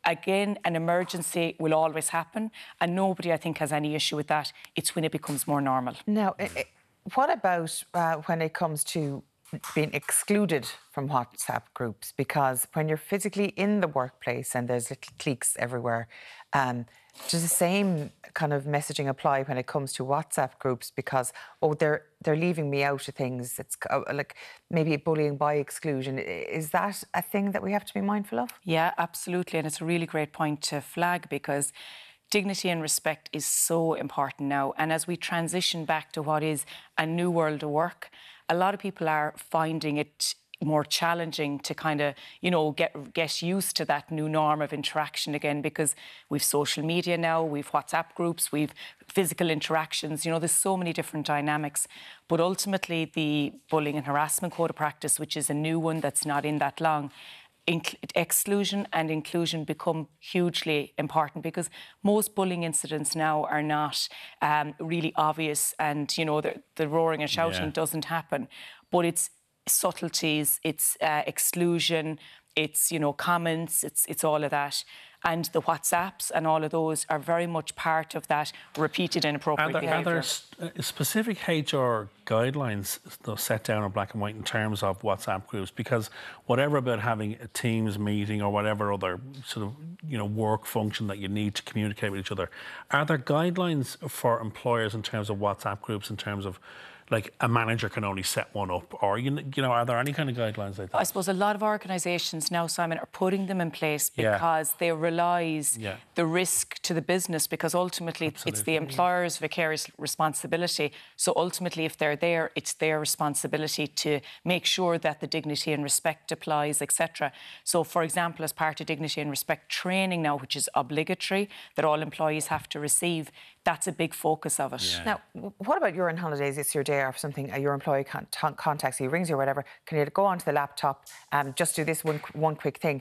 again, an emergency will always happen, and nobody, I think, has any issue with that. It's when it becomes more normal. Now, what about uh, when it comes to being excluded from WhatsApp groups? Because when you're physically in the workplace and there's little cliques everywhere, um, does the same kind of messaging apply when it comes to WhatsApp groups? Because, oh, they're they're leaving me out of things. It's uh, like maybe bullying by exclusion. Is that a thing that we have to be mindful of? Yeah, absolutely. And it's a really great point to flag, because dignity and respect is so important now. And as we transition back to what is a new world of work, a lot of people are finding it more challenging to kind of, you know, get get used to that new norm of interaction again, because we've social media now, we've WhatsApp groups, we've physical interactions, you know, there's so many different dynamics. But ultimately, the bullying and harassment code of practice, which is a new one that's not in that long, Inc- exclusion and inclusion become hugely important, because most bullying incidents now are not um, really obvious, and, you know, the, the roaring and shouting yeah. doesn't happen. But it's subtleties, it's uh, exclusion, it's, you know, comments, it's it's all of that. And the WhatsApps and all of those are very much part of that repeated inappropriate are there, behaviour. Are there specific H R guidelines set down in black and white in terms of WhatsApp groups? Because whatever about having a Teams meeting or whatever other sort of, you know, work function that you need to communicate with each other, are there guidelines for employers in terms of WhatsApp groups, in terms of, like, a manager can only set one up? Or, you know, are there any kind of guidelines like that? I suppose a lot of organisations now, Simon, are putting them in place because yeah. they realise yeah. the risk to the business, because ultimately Absolutely. It's the employer's vicarious responsibility. So ultimately, if they're there, it's their responsibility to make sure that the dignity and respect applies, et cetera. So, for example, as part of dignity and respect training now, which is obligatory, that all employees have to receive, that's a big focus of it. Yeah. Now, what about you're on holidays, it's your day off, something, uh, your employee con contacts you, rings you or whatever, can you go onto the laptop and um, just do this one, one quick thing?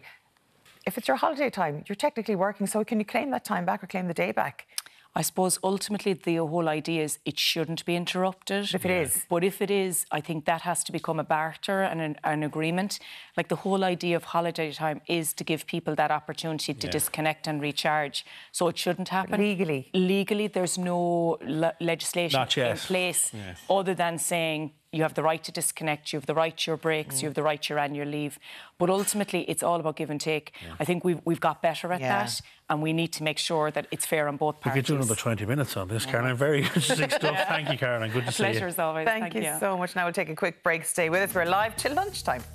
If it's your holiday time, you're technically working, so can you claim that time back or claim the day back? I suppose ultimately the whole idea is it shouldn't be interrupted. But if it yeah. is. But if it is, I think that has to become a barter and an, an agreement. Like, the whole idea of holiday time is to give people that opportunity to yeah. disconnect and recharge. So it shouldn't happen. But legally? Legally, there's no le legislation in place yeah. other than saying you have the right to disconnect, you have the right to your breaks, mm. you have the right to your annual leave. But ultimately, it's all about give and take. Yeah. I think we've, we've got better at yeah. that, and we need to make sure that it's fair on both parties. We could do another twenty minutes on this, yeah. Caroline. Very interesting stuff. yeah. Thank you, Caroline. Good to a see you. Pleasure as always. Thank, Thank you, you so much. Now we'll take a quick break. Stay with us. We're live till lunchtime.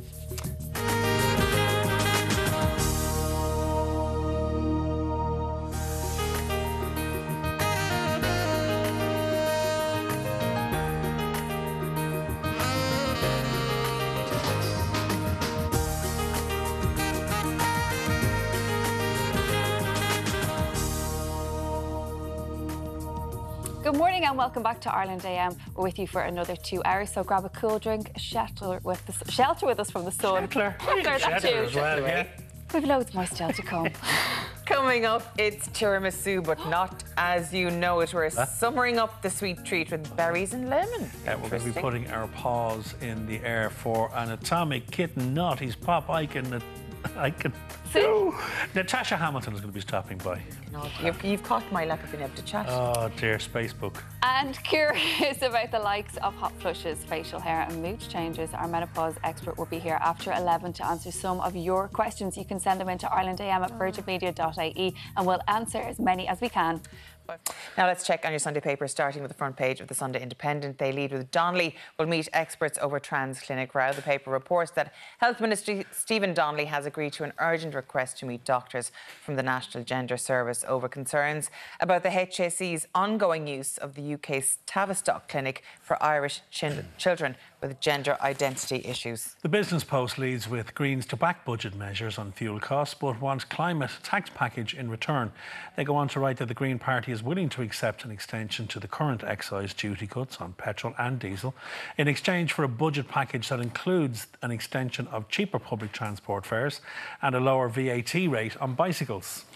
Good morning and welcome back to Ireland A M. We're with you for another two hours, so grab a cool drink, shelter with, the, shelter with us from the sun. Shelter. Shelter as well, yeah. We've loads more still to come. Coming up, it's tiramisu, but not as you know it. We're huh? summering up the sweet treat with berries and lemon. Yeah, we're going to be putting our paws in the air for an atomic kitten noughties pop icon. icon. No. Natasha Hamilton is going to be stopping by. No, you've, you've caught my lack of being able to chat. Oh dear, Spacebook. And curious about the likes of hot flushes, facial hair and mood changes, our menopause expert will be here after eleven to answer some of your questions. You can send them into Ireland A M at virgin media dot I E and we'll answer as many as we can. Now let's check on your Sunday paper, starting with the front page of the Sunday Independent. They lead with Donnelly will meet experts over trans clinic row. The paper reports that Health Minister Stephen Donnelly has agreed to an urgent request to meet doctors from the National Gender Service over concerns about the H S E's ongoing use of the U K's Tavistock clinic for Irish ch children with gender identity issues. The Business Post leads with Greens to back budget measures on fuel costs but wants climate tax package in return. They go on to write that the Green Party is willing to accept an extension to the current excise duty cuts on petrol and diesel in exchange for a budget package that includes an extension of cheaper public transport fares and a lower V A T rate on bicycles.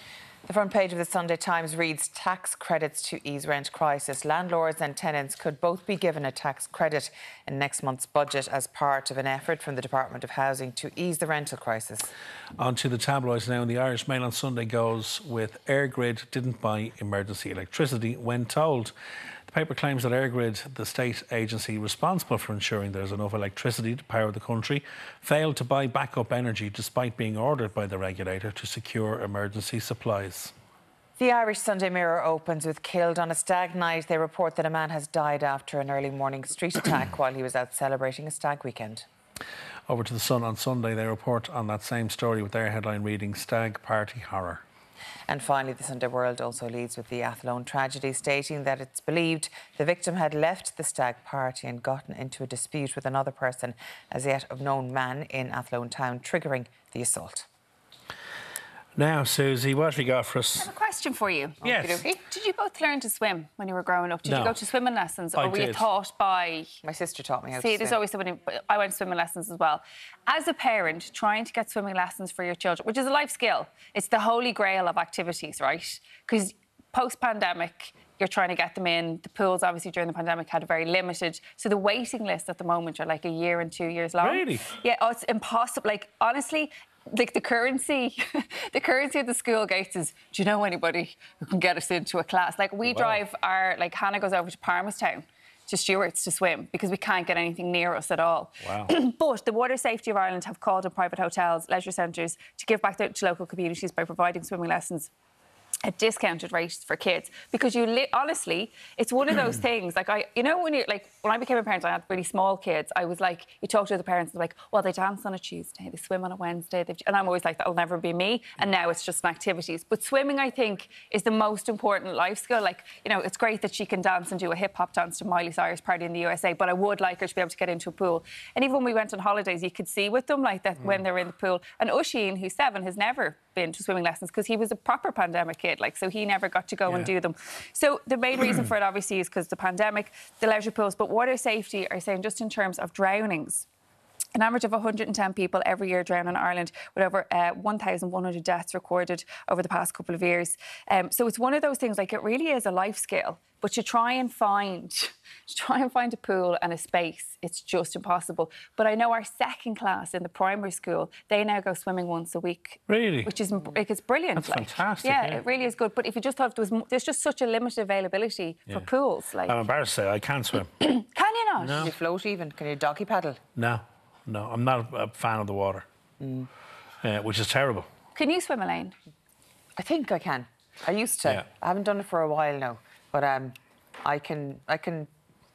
The front page of the Sunday Times reads, tax credits to ease rent crisis. Landlords and tenants could both be given a tax credit in next month's budget as part of an effort from the Department of Housing to ease the rental crisis. On to the tabloids now. The Irish Mail on Sunday goes with EirGrid didn't buy emergency electricity when told. The paper claims that EirGrid, the state agency responsible for ensuring there's enough electricity to power the country, failed to buy backup energy despite being ordered by the regulator to secure emergency supplies. The Irish Sunday Mirror opens with killed on a stag night. They report that a man has died after an early morning street attack while he was out celebrating a stag weekend. Over to the Sun on Sunday, they report on that same story with their headline reading, Stag Party Horror. And finally, the Sunday World also leads with the Athlone tragedy, stating that it's believed the victim had left the stag party and gotten into a dispute with another person, as yet unknown man in Athlone town, triggering the assault. Now, Susie, what have you got for us? I have a question for you. Yes. Okey-dokey. Did you both learn to swim when you were growing up? Did No. you go to swimming lessons, or I were did. you taught by... My sister taught me how See, to there's swim. always somebody... I went to swimming lessons as well. As a parent, trying to get swimming lessons for your children, which is a life skill, it's the holy grail of activities, right? Because post-pandemic, you're trying to get them in. The pools, obviously, during the pandemic had a very limited... So the waiting lists at the moment are like a year and two years long. Really? Yeah, oh, it's impossible. Like, honestly... Like the currency, the currency at the school gates is, do you know anybody who can get us into a class? Like we Wow. drive our, like Hannah goes over to Parmastown to Stewart's to swim because we can't get anything near us at all. Wow. But the Water Safety of Ireland have called on private hotels, leisure centres to give back to local communities by providing swimming lessons at discounted rates for kids, because you li- honestly, it's one of those things. Like I, you know, when you like when I became a parent, I had really small kids. I was like, you talk to the parents, they're like, well, they dance on a Tuesday, they swim on a Wednesday, they've... and I'm always like, that'll never be me. And now it's just an activities. But swimming, I think, is the most important life skill. Like, you know, it's great that she can dance and do a hip hop dance to Miley Cyrus party in the U S A, but I would like her to be able to get into a pool. And even when we went on holidays, you could see with them like that mm. when they're in the pool. And Oisin, who's seven, has never been to swimming lessons because he was a proper pandemic kid, like, so he never got to go Yeah. and do them. So the main reason for it obviously is because the pandemic, the leisure pools, but Water Safety are saying just in terms of drownings, an average of one hundred ten people every year drown in Ireland, with over uh, one thousand one hundred deaths recorded over the past couple of years. Um, so it's one of those things, like it really is a life skill, but you try and find, to try and find a pool and a space, it's just impossible. But I know our second class in the primary school, they now go swimming once a week. Really? Which is like, it's brilliant. That's like. fantastic, Yeah, yeah. it really is good. But if you just thought there was, there's just such a limited availability Yeah. for pools. Like, I'm embarrassed to say I can't swim. can you not? No. Can you float even? Can you doggy paddle? No, no, I'm not a fan of the water, mm. uh, which is terrible. Can you swim, Elaine? I think I can. I used to. Yeah. I haven't done it for a while now, but um, I can. I can.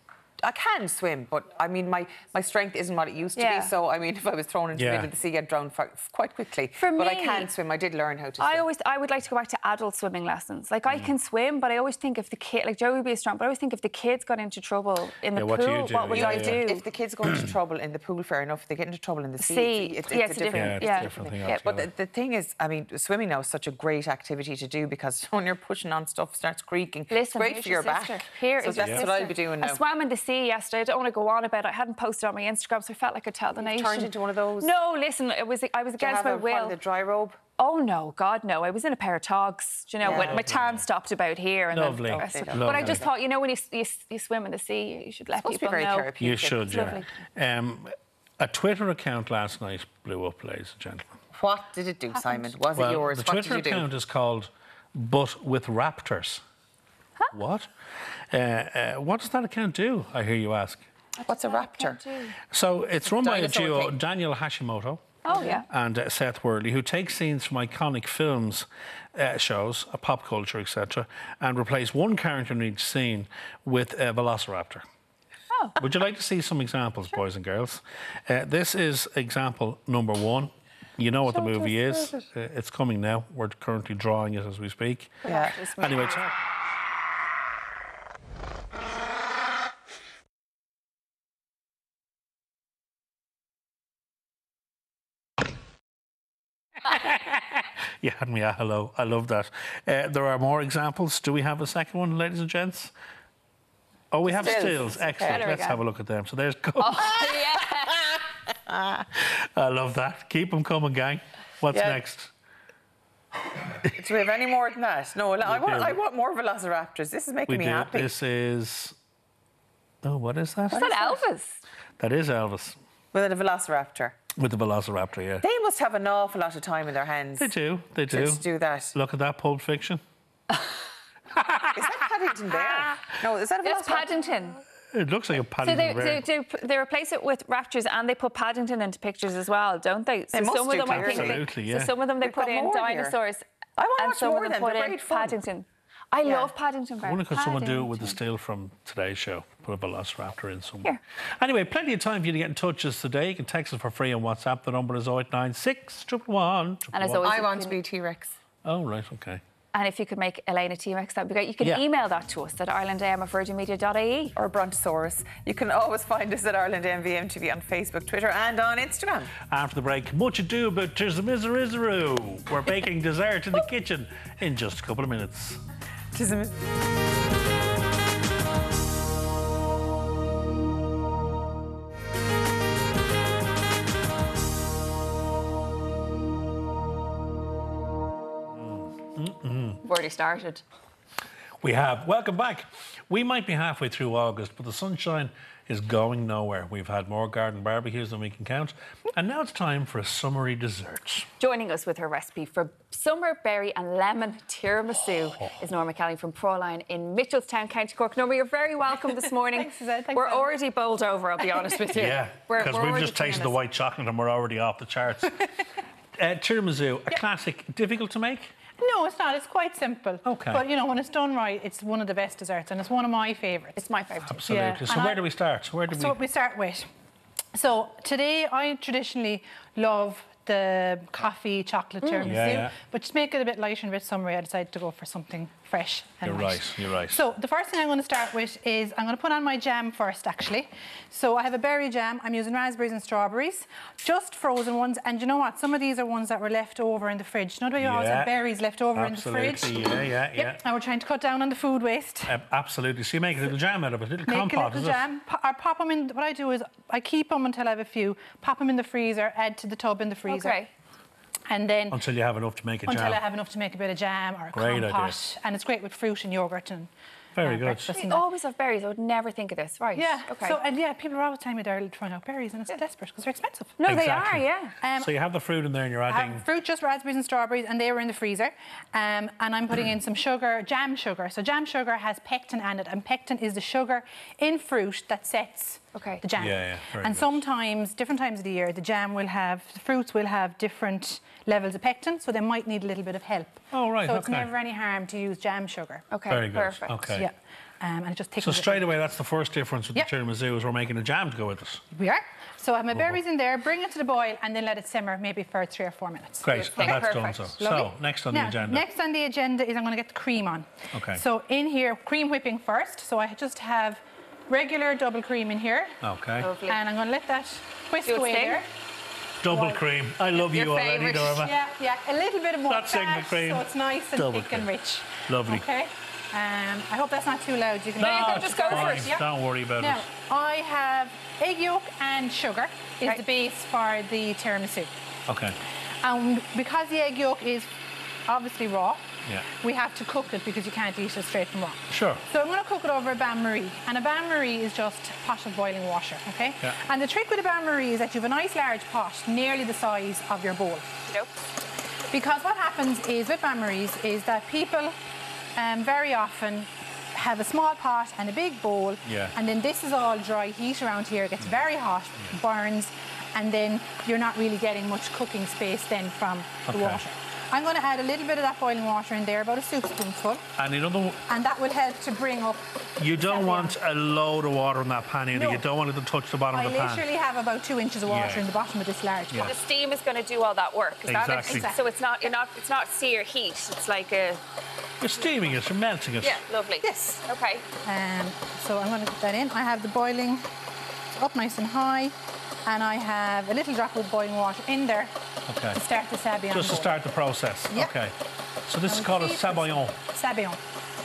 I can swim, but I mean, my, my strength isn't what it used to Yeah. be. So I mean, if I was thrown into Yeah. the middle of the sea, I'd drown fa- quite quickly. For but I me, can swim. I did learn how to swim. I always, I would like to go back to adult swimming lessons. Like, I can swim, but I always think if the kid, like Joey would be strong, but I always think if the kids got into trouble in the Yeah, pool, what do you do? what would Yeah, I yeah. do? If the kids go into trouble in the pool, fair enough. If they get into trouble in the sea, Sea. it's, it's, Yeah, it's it's a a different, different- Yeah, it's yeah. a different thing Yeah, but the, altogether. the thing is, I mean, swimming now is such a great activity to do because when you're pushing on stuff, it starts creaking. Listen, it's great here's for your sister. back. Here so is that's your what sister. I'll be doing now. I swam in the sea yesterday. I don't want to go on about it. I hadn't posted on my Instagram, so I felt like I'd tell the nation. Turned into one of those. No, listen, it was I was Do you against have my a part will. of the dry robe? Oh no, God no! I was in a pair of togs. Do you know, Yeah. when my tan stopped about here, and Lovely. then the rest of it. Lovely. But I just thought, you know, when you, you, you swim in the sea, you should let Supposed to be people very know. therapeutic. You should, It's yeah. lovely. Um, a Twitter account last night blew up, ladies and gentlemen. What did it do, Simon? Was well, it yours? The what Twitter did you do? account is called But With Raptors. Huh? What? Uh, uh, what does that account do, I hear you ask? What's a raptor? So it's run by a Dinosaur duo, thing. Daniel Hashimoto Oh yeah. and uh, Seth Worley, who take scenes from iconic films, uh, shows, uh, pop culture, et cetera, and replace one character in each scene with a velociraptor. Oh. Would you like to see some examples, boys and girls? Uh, this is example number one. You know what the movie is. Uh, it's coming now. We're currently drawing it as we speak. Yeah. Anyway, t- you had me a hello. I love that. Uh, there are more examples. Do we have a second one, ladies and gents? Oh, we have Stills. stills. Excellent. There we Let's go. have a look at them. So there's go. Oh yeah. I love that. Keep them coming, gang. What's Yeah. next? Do we have any more than that? No, I want, I want more Velociraptors. This is making we me do. happy. This is... Oh, what is that? Is that Elvis? That is Elvis. With a Velociraptor. With the Velociraptor, yeah. They must have an awful lot of time in their hands. They do, they do. To do that. Look at that, Pulp Fiction. Is that Paddington Bear? No, is that a It's Velociraptor? Paddington. It looks like a So Paddington they, Bear. they, they, they replace it with Raptors and they put Paddington into pictures as well, don't they? So They must some of do, them, I think, Absolutely, they, yeah. So some of them they We've put got in more here. dinosaurs, I want to and watch some more of them then. put They're in great fun. Paddington. I Yeah. love Paddington Bear. I wonder could someone do it with the Paddington. still from today's show? Put a Velociraptor in somewhere. Here. Anyway, plenty of time for you to get in touch with us today. You can text us for free on WhatsApp. The number is oh eight nine six, one one one. And as always, I you want can- to be T-Rex. Oh, right, OK. And if you could make Elaine a T-Rex, that'd be great. You can Yeah. email that to us at IrelandAM at virgin media dot I E. Or Brontosaurus. You can always find us at IrelandAM V M T V on Facebook, Twitter and on Instagram. After the break, much ado about Tiramisu. We're baking dessert in the kitchen in just a couple of minutes. Tiramisu. We've already started. We have. Welcome back. We might be halfway through August, but the sunshine is going nowhere. We've had more garden barbecues than we can count. And now it's time for a summery dessert. Joining us with her recipe for summer berry and lemon tiramisu Oh. is Norma Kelly from Praline in Mitchelstown, County Cork. Norma, you're very welcome this morning. Thanks, Suzanne. Thanks, We're Suzanne. already bowled over, I'll be honest with you. Yeah, We're- because we're we've already just tasted the feeling white chocolate and we're already off the charts. uh, tiramisu, a classic, difficult to make? No, it's not. It's quite simple. Okay. But, you know, when it's done right, it's one of the best desserts and it's one of my favourites. It's my favourite. Absolutely. Yeah, So and where I- do we start? Where do So we... what we start with. So today I traditionally love the coffee chocolate tiramisu, Yeah, yeah. but just make it a bit lighter and a bit summery, I decided to go for something fresh and You're light. right, you're right. So the first thing I'm going to start with is I'm going to put on my jam first, actually. So I have a berry jam. I'm using raspberries and strawberries, just frozen ones. And you know what? Some of these are ones that were left over in the fridge. You know the way you always Yeah. have berries left over Absolutely, in the fridge? yeah, yeah, yeah. Yep. And we're trying to cut down on the food waste. Uh, absolutely. So you make a little jam out of it, a little Make compote, a little is jam. Po- I pop them in. What I do is I keep them until I have a few. Pop them in the freezer. Add to the tub in the freezer. Okay. And then it? Until you have enough to make a until jam. I have enough to make a bit of jam or a Great idea. compote. And it's great with fruit and yogurt and Very uh, good. breakfast We and that. always have berries. I would never think of this. Right. Yeah. Okay. So and yeah, people are always telling me they're trying out berries, and it's desperate because they're expensive. no, Exactly. they are, yeah. Um, So you have the fruit in there and you're I adding... have fruit, just raspberries and strawberries, and they were in the freezer. Um, and I'm putting in some sugar, jam sugar. So jam sugar has pectin in it, and pectin is the sugar in fruit that sets Okay. the jam. Yeah, yeah, very and good. sometimes, different times of the year, the jam will have, the fruits will have different levels of pectin, so they might need a little bit of help. Oh, right, So it's okay. never any harm to use jam sugar. Okay. Very good. Perfect. Okay. Yeah. Um, and it just So thickens it. straight away, that's the first difference with Yep. the tiramisu is we're making a jam to go with it. We are. So I have my Oh. berries in there, bring it to the boil, and then let it simmer maybe for three or four minutes. Great, Okay, that's done perfect. so. Lovely. So, next on Now, the agenda. Next on the agenda is I'm going to get the cream on. Okay. So in here, cream whipping first. So I just have regular double cream in here. Okay. Lovely. And I'm going to let that whisk Do its away thing. there. Double cream. I love Your you already, favourite. Norma. Yeah, yeah. A little bit more Not single fat, cream, so it's nice and double thick and cream. rich. Lovely. Okay. Um, I hope that's not too loud. You can No, you go, it's just go for fine. it, yeah. Don't worry about Now, it. I have egg yolk and sugar is Right. the base for the tiramisu. Okay. And because the egg yolk is obviously raw, Yeah. we have to cook it because you can't eat it straight from raw. Sure. So I'm going to cook it over a bain-marie. And a bain-marie is just a pot of boiling water, okay? Yeah. And the trick with a bain-marie is that you have a nice large pot, nearly the size of your bowl. Nope. Because what happens is with bain-maries is that people um, very often have a small pot and a big bowl, Yeah. and then this is all dry heat around here, it gets very hot, burns, and then you're not really getting much cooking space then from the Okay. water. I'm going to add a little bit of that boiling water in there, about a soup spoonful, And in other, and that will help to bring up. you don't Savion. want a load of water in that pan either. No. You don't want it to touch the bottom I of the pan. literally have about two inches of water Yeah. in the bottom of this large pot. The steam is going to do all that work. Is that Exactly. it? So it's not you're not it's not sear heat. It's like a You're steaming it, you're melting it. yeah, lovely. Yes. Okay. Um, so I'm going to put that in. I have the boiling up nice and high, and I have a little drop of boiling water in there Okay. to start the sabayon. Just to bowl. start the process. Yep. Okay. So this is And called a see if sabayon. Sabayon.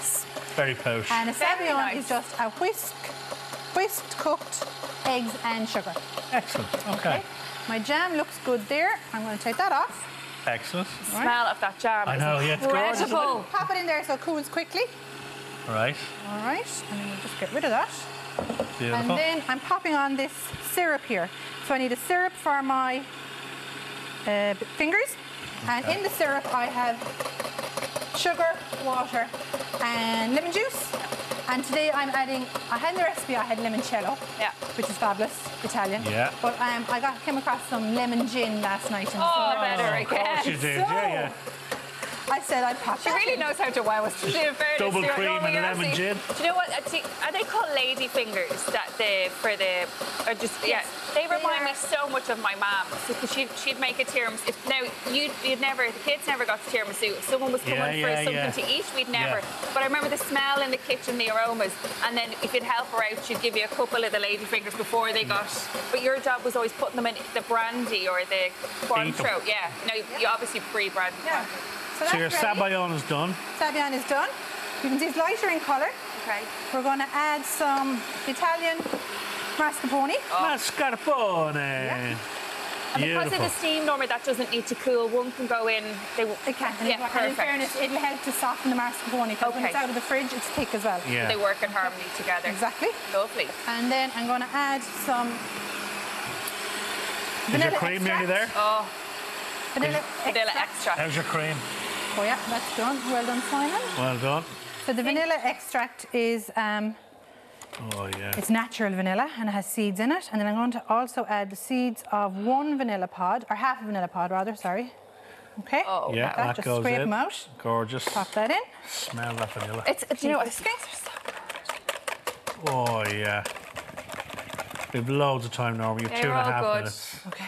Very posh. And a Very sabayon nice. is just a whisk, whisked cooked eggs and sugar. Excellent. Okay. My jam looks good there. I'm going to take that off. Excellent. The smell of that jam I know, yeah, it's gorgeous, isn't incredible. it? Pop it in there so it cools quickly. Right. All right, and then we'll just get rid of that. Beautiful. And then I'm popping on this syrup here. So I need a syrup for my uh, fingers. And in the syrup I have sugar, water and lemon juice. And today I'm adding, I had in the recipe, I had limoncello, yeah, which is fabulous, Italian. Yeah. But um, I got came across some lemon gin last night. And Oh, so better Of course you did, So, yeah, yeah. I said I'd pop She that really in. knows how to wow us. She did fairness Double to her. cream Normally and a you're lemon actually- gin. Do you know what? I think- Are they called lady fingers? That the for the or just yeah? They remind me so much of my mum. So 'cause she'd she'd make a tiramisu. If, now you you'd never the kids never got the tiramisu. If someone was coming Yeah, for yeah, something yeah. to eat, we'd never. Yeah. But I remember the smell in the kitchen, the aromas, and then if you'd help her out, she'd give you a couple of the lady fingers before they got. But your job was always putting them in the brandy or the Cointreau. Yeah. No, you obviously pre-brandy. Yeah. So, So your that's ready. sabayon is done. Sabayon is done. You can see it's lighter in colour. Okay. We're going to add some Italian mascarpone. Mascarpone. And because of Beautiful. the steam, Norma, that doesn't need to cool. One can go in. They will. It can. And Yeah, in- and in perfect. fairness, it'll help to soften the mascarpone because when Okay. it's out of the fridge, it's thick as well. Yeah. They work in harmony together. Exactly. Lovely. And then I'm going to add some Is vanilla your cream nearly there? extract. Oh, Vanilla, vanilla extract. extra. How's your cream? Oh yeah, that's done. Well done, Simon. Well done. So the vanilla extract is um, Oh, yeah. it's natural vanilla and it has seeds in it. And then I'm going to also add the seeds of one vanilla pod, or half a vanilla pod rather, sorry. Okay. Oh, Yeah, that, that just goes scrape in. them out. Gorgeous. Pop that in. Smell that vanilla. It's, it's you know, it's, Oh, yeah. We've loads of time, Norma. You've They're two and a all half good. minutes. Okay.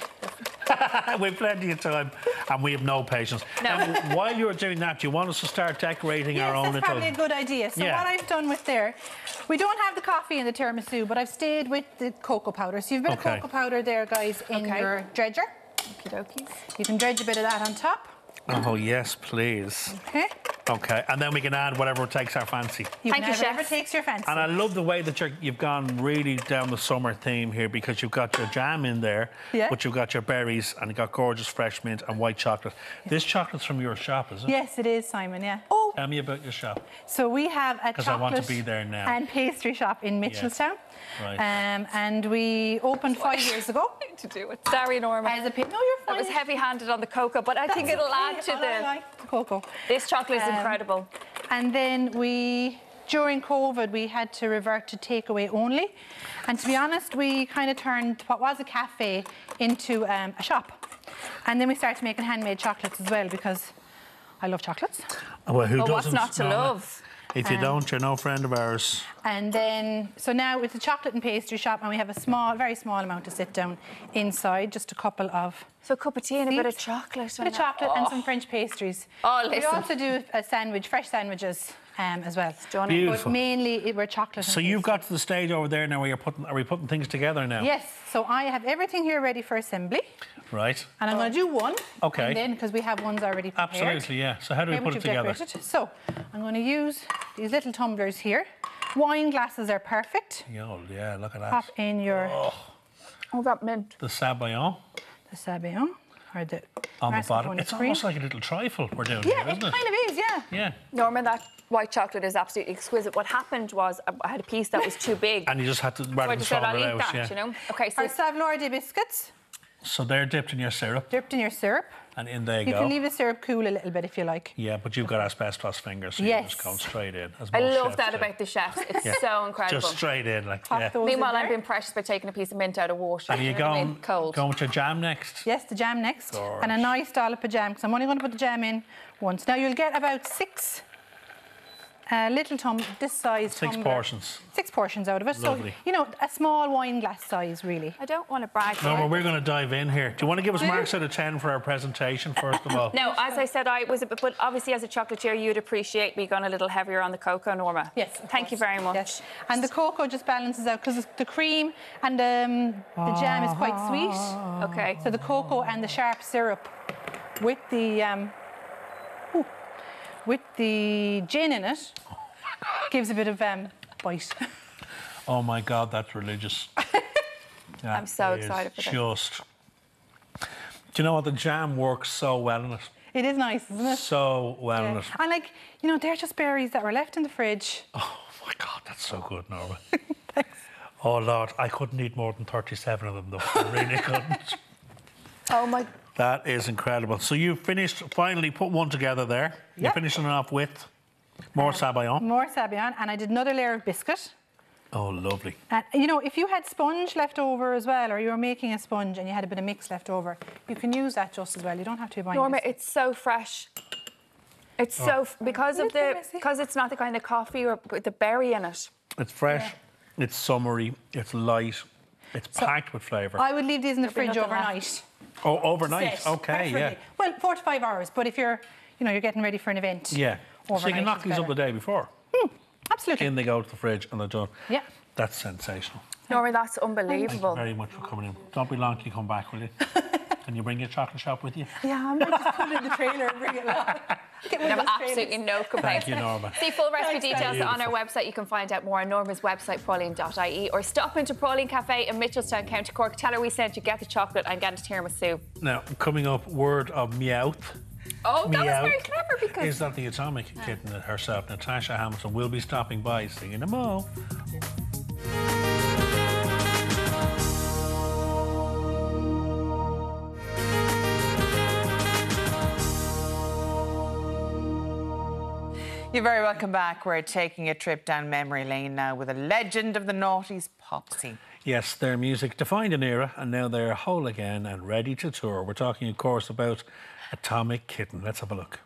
We've plenty of time, and we have no patience. No. Now, while you're doing that, do you want us to start decorating Yes, our own that's little... probably a good idea. So Yeah. what I've done with there, we don't have the coffee in the tiramisu, but I've stayed with the cocoa powder. So you've a bit Okay. of cocoa powder there, guys, in Okay. your dredger. Okie dokies. You can dredge a bit of that on top. Oh, yes, please. Okay. Okay, and then we can add whatever takes our fancy. You Thank can you, add whatever chef. takes your fancy. And I love the way that you're, you've gone really down the summer theme here, because you've got your jam in there, Yeah. but you've got your berries and you've got gorgeous fresh mint and white chocolate. This chocolate's from your shop, is it? Yes, it is, Simon, yeah. Oh. Tell me about your shop. So we have a 'Cause I want to chocolate be there now. and pastry shop in Mitchelstown. Right. Um, and we opened five years ago. To do it. Sorry, Norma. As a pin. No, you're I fine. was heavy-handed on the cocoa, but I think That's it'll okay. add to Well, the. I like the cocoa. This chocolate is Um, incredible. And then we, during COVID, we had to revert to takeaway only. And to be honest, we kind of turned what was a cafe into um, a shop. And then we started making handmade chocolates as well, because I love chocolates. Well, who Well, what's doesn't? not to Norma? love? If you Um, don't, you're no friend of ours. And then, so now it's a chocolate and pastry shop, and we have a small, very small amount to sit down inside, just a couple of So a cup of tea and a bit of seeds, chocolate. bit of chocolate and some French pastries. Oh, We listen. also do a sandwich, fresh sandwiches um, as well. Stunning. Beautiful. But mainly it, we're chocolate. So and you've pastry. got to the stage over there now where you're putting, are we putting things together now? Yes, so I have everything here ready for assembly, Right. and I'm going to do one. Okay. And then, because we have ones already prepared. Absolutely, yeah. So how do we Okay, put which it you've together? decorated. So I'm going to use these little tumblers here. Wine glasses are perfect. Yo, yeah, look at that. Pop in your Oh, that mint. The sabayon the sabayon or the on the mascarpone bottom. It's cream. almost like a little trifle we're doing Yeah, here, it isn't it? kind of is, yeah. Yeah. Norma, that white chocolate is absolutely exquisite. What happened was I had a piece that was too big. And you just had to, so rather I than just said, swallow I'll it eat out, that, yeah. you know? Okay, so Our Saveloire de biscuits, So they're dipped in your syrup, dipped in your syrup. and in they You go. can leave the syrup cool a little bit if you like. Yeah, but you've got asbestos fingers, so Yes. you're just going straight in. As I most love chefs that do. about the chefs. It's Yeah. so incredible. Just straight in, like, Pop yeah. those in Meanwhile, there. I'm being precious by taking a piece of mint out of water. And you know what I going, mean? Cold. going with your jam next? Yes, the jam next. Gorge. And a nice dollop of jam, because I'm only going to put the jam in once. Now you'll get about six uh, little tum this size Six tumbler. portions. Six portions out of it. Lovely. So, you know, a small wine glass size, really. I don't want to brag. No, but- well, we're going to dive in here. Do you want to give us marks out of ten for our presentation, first of all? No, as I said, I was, a bit, but obviously as a chocolatier, you'd appreciate me going a little heavier on the cocoa, Norma. Yes. of Thank you course. very much. Yes. And the cocoa just balances out because the cream and um, the jam is quite sweet. Okay. So the cocoa and the sharp syrup with the um, ooh, with the gin in it gives a bit of um, bite. Oh my God, that's religious. I'm so That is excited for this. Just. Do you know what? The jam works so well in it. It is nice, isn't it? So well Yeah. in it. And like, you know, they're just berries that were left in the fridge. Oh my God, that's so good, Norma. Thanks. Oh Lord, I couldn't eat more than thirty-seven of them though. I really couldn't. Oh my. That is incredible. So you finished, finally put one together there. You're Yep. finishing it off with more sabayon. More sabayon, and I did another layer of biscuit. Oh, lovely. And you know, if you had sponge left over as well, or you were making a sponge and you had a bit of mix left over, you can use that just as well. You don't have to be buying Norma, this. it's so fresh. It's Oh. so f- because A of little bit the messy. because it's not the kind of coffee or with the berry in it. It's fresh, it's summery, it's light, it's So, packed with flavour. I would leave these in the There'll be fridge nothing overnight. Oh, overnight, Set, okay, yeah. preferably. Well, four to five hours, but if you're, you know, you're getting ready for an event. Yeah. So you overnight can knock is these up better. the day before. Absolutely. In they go to the fridge and they're done. Yeah. That's sensational. Norma, that's Thank you unbelievable. very much for coming in. Don't be long till you come back, will you? Can you bring your chocolate shop with you? Yeah, I might just put it in the trailer and bring it along. Get one We of have those absolutely trailers. no complaints. Thank you, Norma. See full recipe Thanks, details Beautiful. on our website. You can find out more on Norma's website, praline dot I E, or stop into Praline Cafe in Mitchelstown, County Cork. Tell her we sent you, get the chocolate and get a tiramisu. Now, coming up, word of Meowth. Oh, that Meowth. was very clever because... Is that the atomic kitten herself, Natasha Hamilton, will be stopping by singing a mo. You're very welcome back. We're taking a trip down memory lane now with a legend of the noughties pop scene. Yes, their music defined an era and now they're whole again and ready to tour. We're talking, of course, about Atomic Kitten. Let's have a look.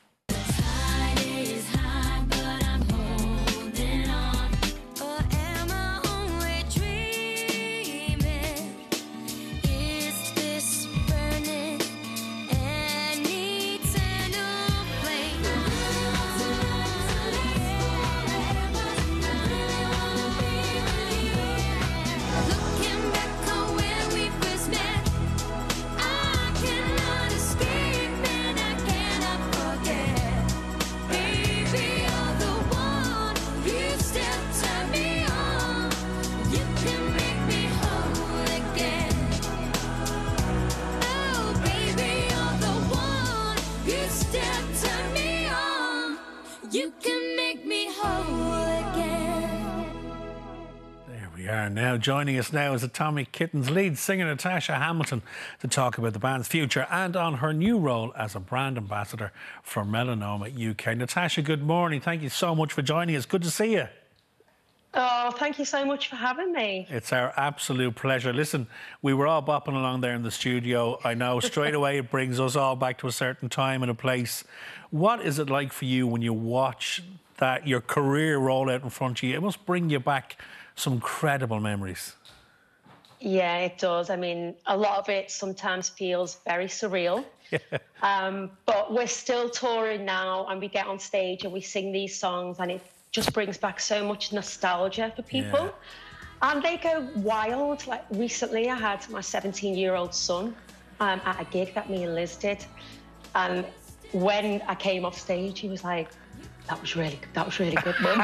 You can make me whole again. There we are now. Joining us now is Atomic Kitten's lead singer, Natasha Hamilton, to talk about the band's future and on her new role as a brand ambassador for Melanoma U K. Natasha, good morning. Thank you so much for joining us. Good to see you. Oh, thank you so much for having me. It's our absolute pleasure. Listen, we were all bopping along there in the studio. I know straight away it brings us all back to a certain time and a place. What is it like for you when you watch that, your career roll out in front of you? It must bring you back some incredible memories. Yeah, it does. I mean, a lot of it sometimes feels very surreal. um, but we're still touring now and we get on stage and we sing these songs and it just brings back so much nostalgia for people. Yeah. And they go wild. Like recently I had my seventeen-year-old son um, at a gig that me and Liz did. And when I came off stage, he was like, that was really, that was really good, Mum.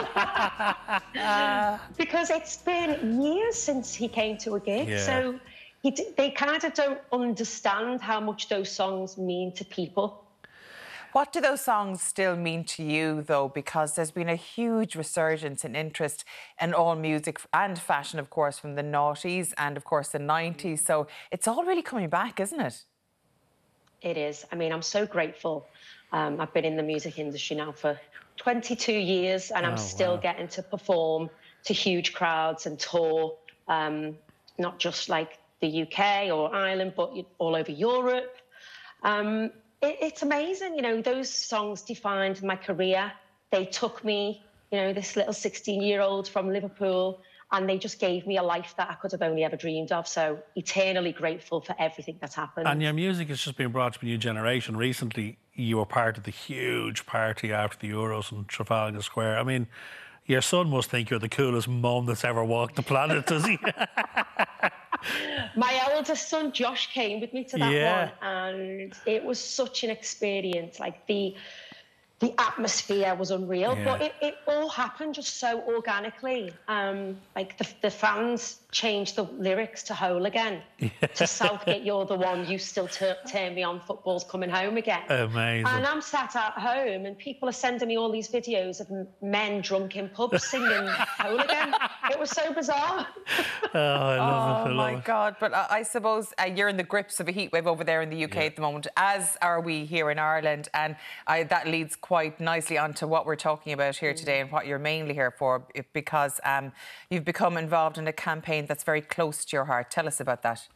uh, because it's been years since he came to a gig. Yeah. So he d they kind of don't understand how much those songs mean to people. What do those songs still mean to you, though? Because there's been a huge resurgence in interest in all music and fashion, of course, from the noughties and, of course, the nineties. So it's all really coming back, isn't it? It is. I mean, I'm so grateful. Um, I've been in the music industry now for twenty-two years and Oh, I'm still wow. getting to perform to huge crowds and tour, um, not just like the U K or Ireland, but all over Europe. Um, it, it's amazing. You know, those songs defined my career. They took me, you know, this little sixteen-year-old from Liverpool, and they just gave me a life that I could have only ever dreamed of. So eternally grateful for everything that's happened. And your music has just been brought to a new generation. Recently, you were part of the huge party after the Euros in Trafalgar Square. I mean, your son must think you're the coolest mum that's ever walked the planet, does he? My eldest son, Josh, came with me to that Yeah. one, and it was such an experience. Like the the atmosphere was unreal, Yeah. but it, it all happened just so organically. Um, like the, the fans changed the lyrics to Whole Again, yeah. to Southgate, you're the one, you still turn me on, football's coming home again. Amazing. And I'm sat at home and people are sending me all these videos of men drunk in pubs singing Whole Again. It was so bizarre. Oh, I love oh it. I my love it. God. But I, I suppose uh, you're in the grips of a heatwave over there in the U K Yeah. at the moment, as are we here in Ireland. And I, that leads quite nicely onto what we're talking about here today and what you're mainly here for, because um, you've become involved in a campaign that's very close to your heart. Tell us about that.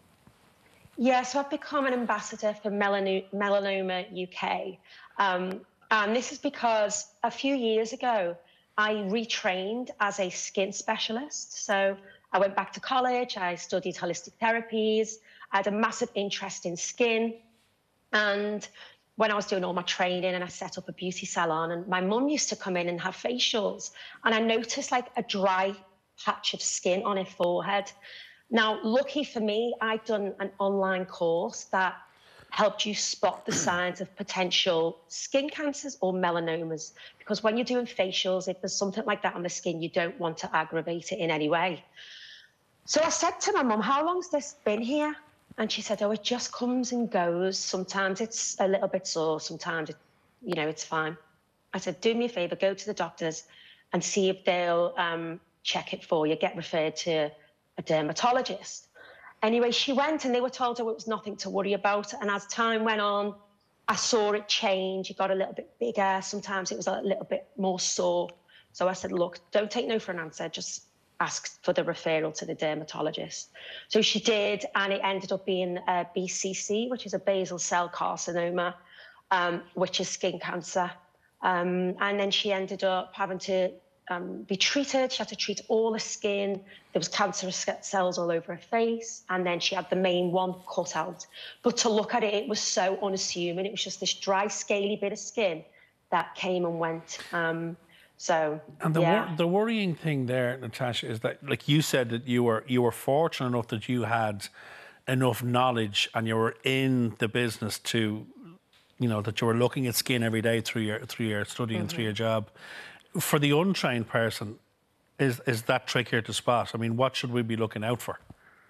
Yeah, so I've become an ambassador for Melano- Melanoma U K. Um, and this is because a few years ago, I retrained as a skin specialist. So I went back to college, I studied holistic therapies, I had a massive interest in skin. And when I was doing all my training and I set up a beauty salon, and my mum used to come in and have facials, and I noticed like a dry patch of skin on her forehead. Now, lucky for me, I'd done an online course that helped you spot the signs of potential skin cancers or melanomas. Because when you're doing facials, if there's something like that on the skin, you don't want to aggravate it in any way. So I said to my mum, how long's this been here? And she said, oh, it just comes and goes. Sometimes it's a little bit sore, sometimes, it, you know, it's fine. I said, do me a favour, go to the doctors and see if they'll um, check it for you, get referred to a dermatologist. Anyway, she went and they were told her it was nothing to worry about. And as time went on, I saw it change. It got a little bit bigger. Sometimes it was a little bit more sore. So I said, look, don't take no for an answer. Just ask for the referral to the dermatologist. So she did, and it ended up being a B C C, which is a basal cell carcinoma, um, which is skin cancer. Um, and then she ended up having to um, be treated. She had to treat all the skin. There was cancerous cells all over her face, and then she had the main one cut out. But to look at it, it was so unassuming. It was just this dry, scaly bit of skin that came and went. Um, So, and the, yeah. wor the worrying thing there, Natasha, is that, like you said, that you were you were fortunate enough that you had enough knowledge and you were in the business to, you know, that you were looking at skin every day through your through your study mm-hmm. and through your job. For the untrained person, is is that trickier to spot? I mean, what should we be looking out for?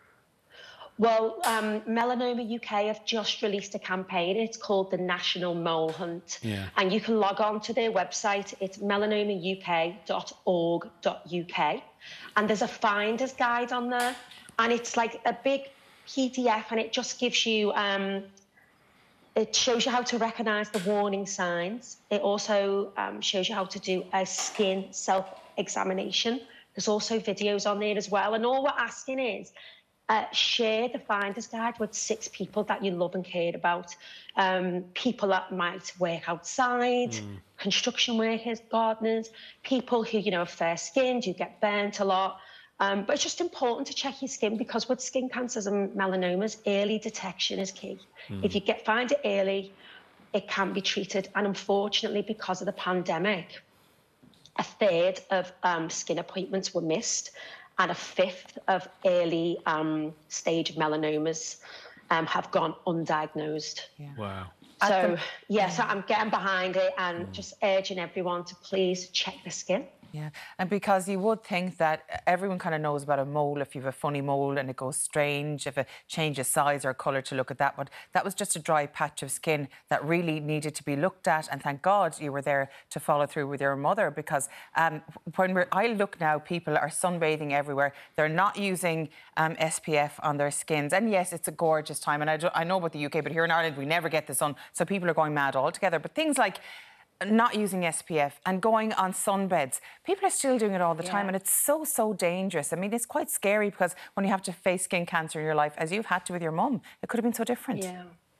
Well, um, Melanoma U K have just released a campaign. It's called the National Mole Hunt. Yeah. And you can log on to their website. It's melanoma U K dot org dot U K. And there's a finder's guide on there. And it's like a big P D F, and it just gives you, um, it shows you how to recognise the warning signs. It also um, shows you how to do a skin self-examination. There's also videos on there as well. And all we're asking is, Uh, share the finder's guide with six people that you love and care about. Um, people that might work outside, mm. construction workers, gardeners, people who, you know, are fair-skinned, who get burnt a lot. Um, but it's just important to check your skin, because with skin cancers and melanomas, early detection is key. Mm. If you get find it early, it can be treated. And unfortunately, because of the pandemic, a third of um, skin appointments were missed, and a fifth of early um, stage melanomas um, have gone undiagnosed. Yeah. Wow. So, yes, yeah, so I'm getting behind it and mm. just urging everyone to please check the skin. Yeah, and because you would think that everyone kind of knows about a mole, if you have a funny mole and it goes strange, if it changes size or colour, to look at that. But that was just a dry patch of skin that really needed to be looked at. And thank God you were there to follow through with your mother, because um, when we're, I look now, people are sunbathing everywhere. They're not using um, S P F on their skins. And yes, it's a gorgeous time. And I, do, I know about the U K, but here in Ireland, we never get the sun. So people are going mad altogether. But things like not using S P F and going on sunbeds, people are still doing it all the yeah. time, and it's so so dangerous. I mean, it's quite scary, because when you have to face skin cancer in your life, as you've had to with your mum, it could have been so different. Yeah,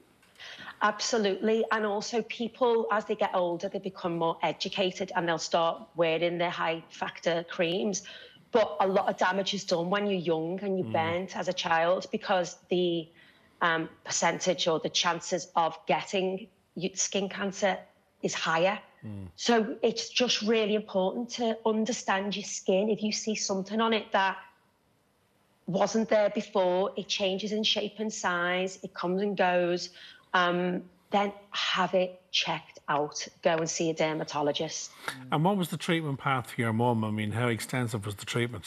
absolutely. And also, people, as they get older, they become more educated and they'll start wearing their high factor creams. But a lot of damage is done when you're young and you're mm. burnt as a child, because the um, percentage or the chances of getting skin cancer is higher. Mm. So it's just really important to understand your skin. If you see something on it that wasn't there before, it changes in shape and size, it comes and goes. Um, then have it checked out. Go and see a dermatologist. And what was the treatment path for your mum? I mean, how extensive was the treatment?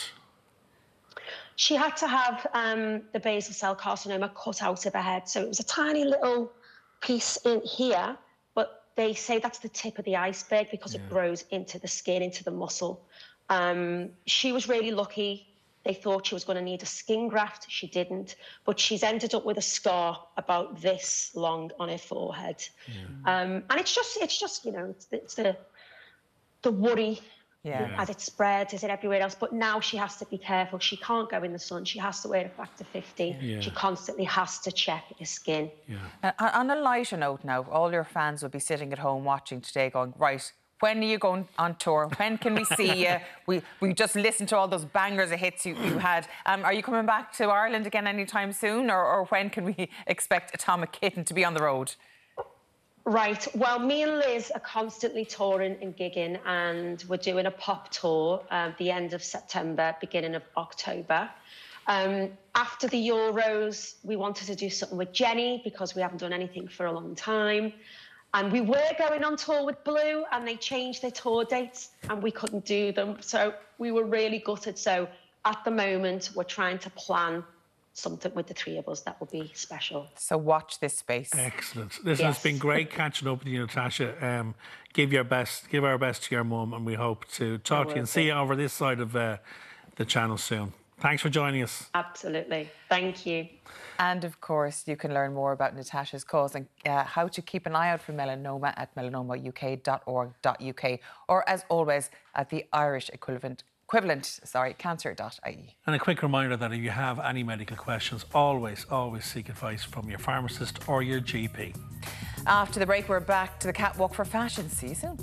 She had to have um, the basal cell carcinoma cut out of her head. So it was a tiny little piece in here, but they say that's the tip of the iceberg because yeah. it grows into the skin, into the muscle. Um, she was really lucky. They thought she was going to need a skin graft. She didn't, but she's ended up with a scar about this long on her forehead. Yeah. Um, and it's just, it's just, you know, it's, it's the, the worry yeah. as it spreads, is it everywhere else? But now she has to be careful. She can't go in the sun. She has to wear a factor fifty. Yeah. She constantly has to check her skin. Yeah. Uh, on a lighter note now, all your fans will be sitting at home watching today going, right, when are you going on tour? When can we see you? We we just listened to all those bangers of hits you, you had. Um, are you coming back to Ireland again anytime soon? Or, or when can we expect Atomic Kitten to be on the road? Right. Well, me and Liz are constantly touring and gigging, and we're doing a pop tour at uh, the end of September, beginning of October. Um, after the Euros, we wanted to do something with Jenny because we haven't done anything for a long time. And we were going on tour with Blue, and they changed their tour dates and we couldn't do them. So we were really gutted. So at the moment, we're trying to plan something with the three of us that will be special. So watch this space. Excellent. Listen, yes. It's been great catching up with you, Natasha. Um, give your best, give our best to your mum, and we hope to talk to you and see you over this side of uh, the channel soon. Thanks for joining us. Absolutely. Thank you. And of course, you can learn more about Natasha's cause and uh, how to keep an eye out for melanoma at melanoma U K dot org dot U K, or as always at the Irish equivalent equivalent, sorry, cancer dot I E. And a quick reminder that if you have any medical questions, always, always seek advice from your pharmacist or your G P. After the break, we're back to the catwalk for fashion. See you soon.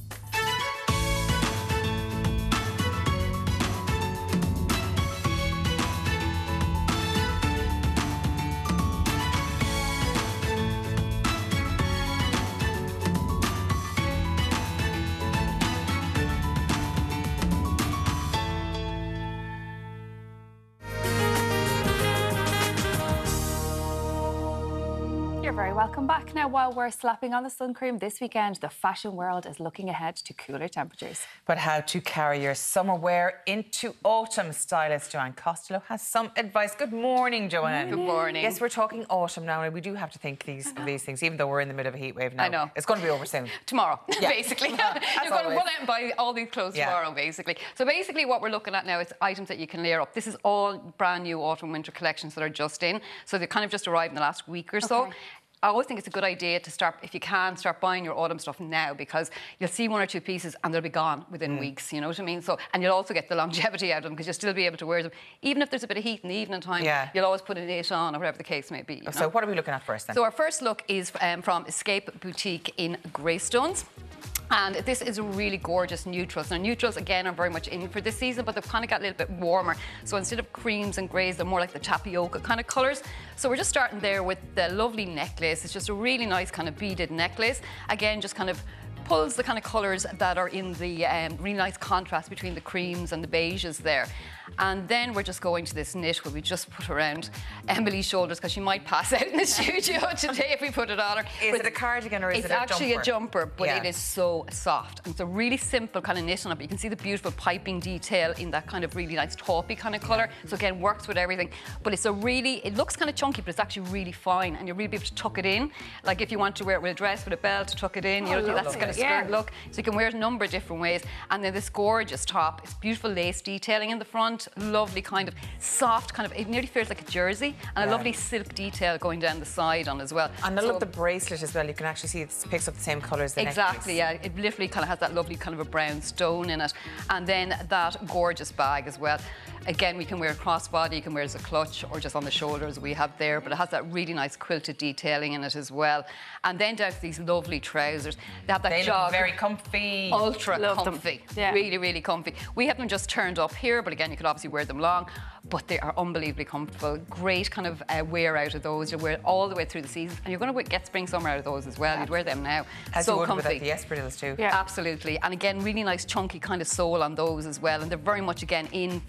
Welcome back. Now, while we're slapping on the sun cream this weekend, the fashion world is looking ahead to cooler temperatures. But how to carry your summer wear into autumn? Stylist Joanne Costello has some advice. Good morning, Joanne. Good morning. Yes, we're talking autumn now, and we do have to think these these things, even though we're in the middle of a heat wave now. I know. It's going to be over soon. Tomorrow, yeah. basically. You're going always. to run out and buy all these clothes yeah. tomorrow, basically. So basically what we're looking at now is items that you can layer up. This is all brand new autumn winter collections that are just in. So they kind of just arrived in the last week or so. Okay. I always think it's a good idea to start, if you can, start buying your autumn stuff now, because you'll see one or two pieces and they'll be gone within mm. weeks, you know what I mean? So, and you'll also get the longevity out of them because you'll still be able to wear them. Even if there's a bit of heat in the evening time, yeah. you'll always put a knit on or whatever the case may be. You know? So what are we looking at first then? So our first look is um, from Escape Boutique in Greystones. And this is a really gorgeous neutrals. Now, neutrals, again, are very much in for this season, but they've kind of got a little bit warmer. So instead of creams and greys, they're more like the tapioca kind of colours. So we're just starting there with the lovely necklace. It's just a really nice kind of beaded necklace. Again, just kind of pulls the kind of colours that are in the um, really nice contrast between the creams and the beiges there. And then we're just going to this knit where we just put around Emily's shoulders because she might pass out in the studio today if we put it on her. Is but it a cardigan or is it a jumper? It's actually a jumper, but yeah. it is so soft. And it's a really simple kind of knit on it, but you can see the beautiful piping detail in that kind of really nice taupey kind of colour. So again, works with everything. But it's a really, it looks kind of chunky, but it's actually really fine. And you'll really be able to tuck it in. Like if you want to wear it with a dress, with a belt, tuck it in. Oh, you know, that's lovely. kind of skirt yeah. look. So you can wear it a number of different ways. And then this gorgeous top. It's beautiful lace detailing in the front. Lovely kind Kind of soft, kind of, it nearly feels like a jersey, and yeah. a lovely silk detail going down the side on as well. And I so, love the bracelet as well. You can actually see it picks up the same colour as the exactly, necklace. yeah. It literally kind of has that lovely kind of a brown stone in it, and then that gorgeous bag as well. Again, we can wear a crossbody, you can wear it as a clutch or just on the shoulders we have there, but it has that really nice quilted detailing in it as well. And then down to these lovely trousers. They have that they jog. Look very comfy. Ultra Love comfy. Yeah. Really, really comfy. We have them just turned up here, but again, you could obviously wear them long. But they are unbelievably comfortable. Great kind of uh, wear out of those. You'll wear it all the way through the season, and you're going to get spring summer out of those as well. Yeah. You'd wear them now. As so you would comfy. With the espadrilles too. Yeah, absolutely. And again, really nice chunky kind of sole on those as well. And they're very much again in for the autumn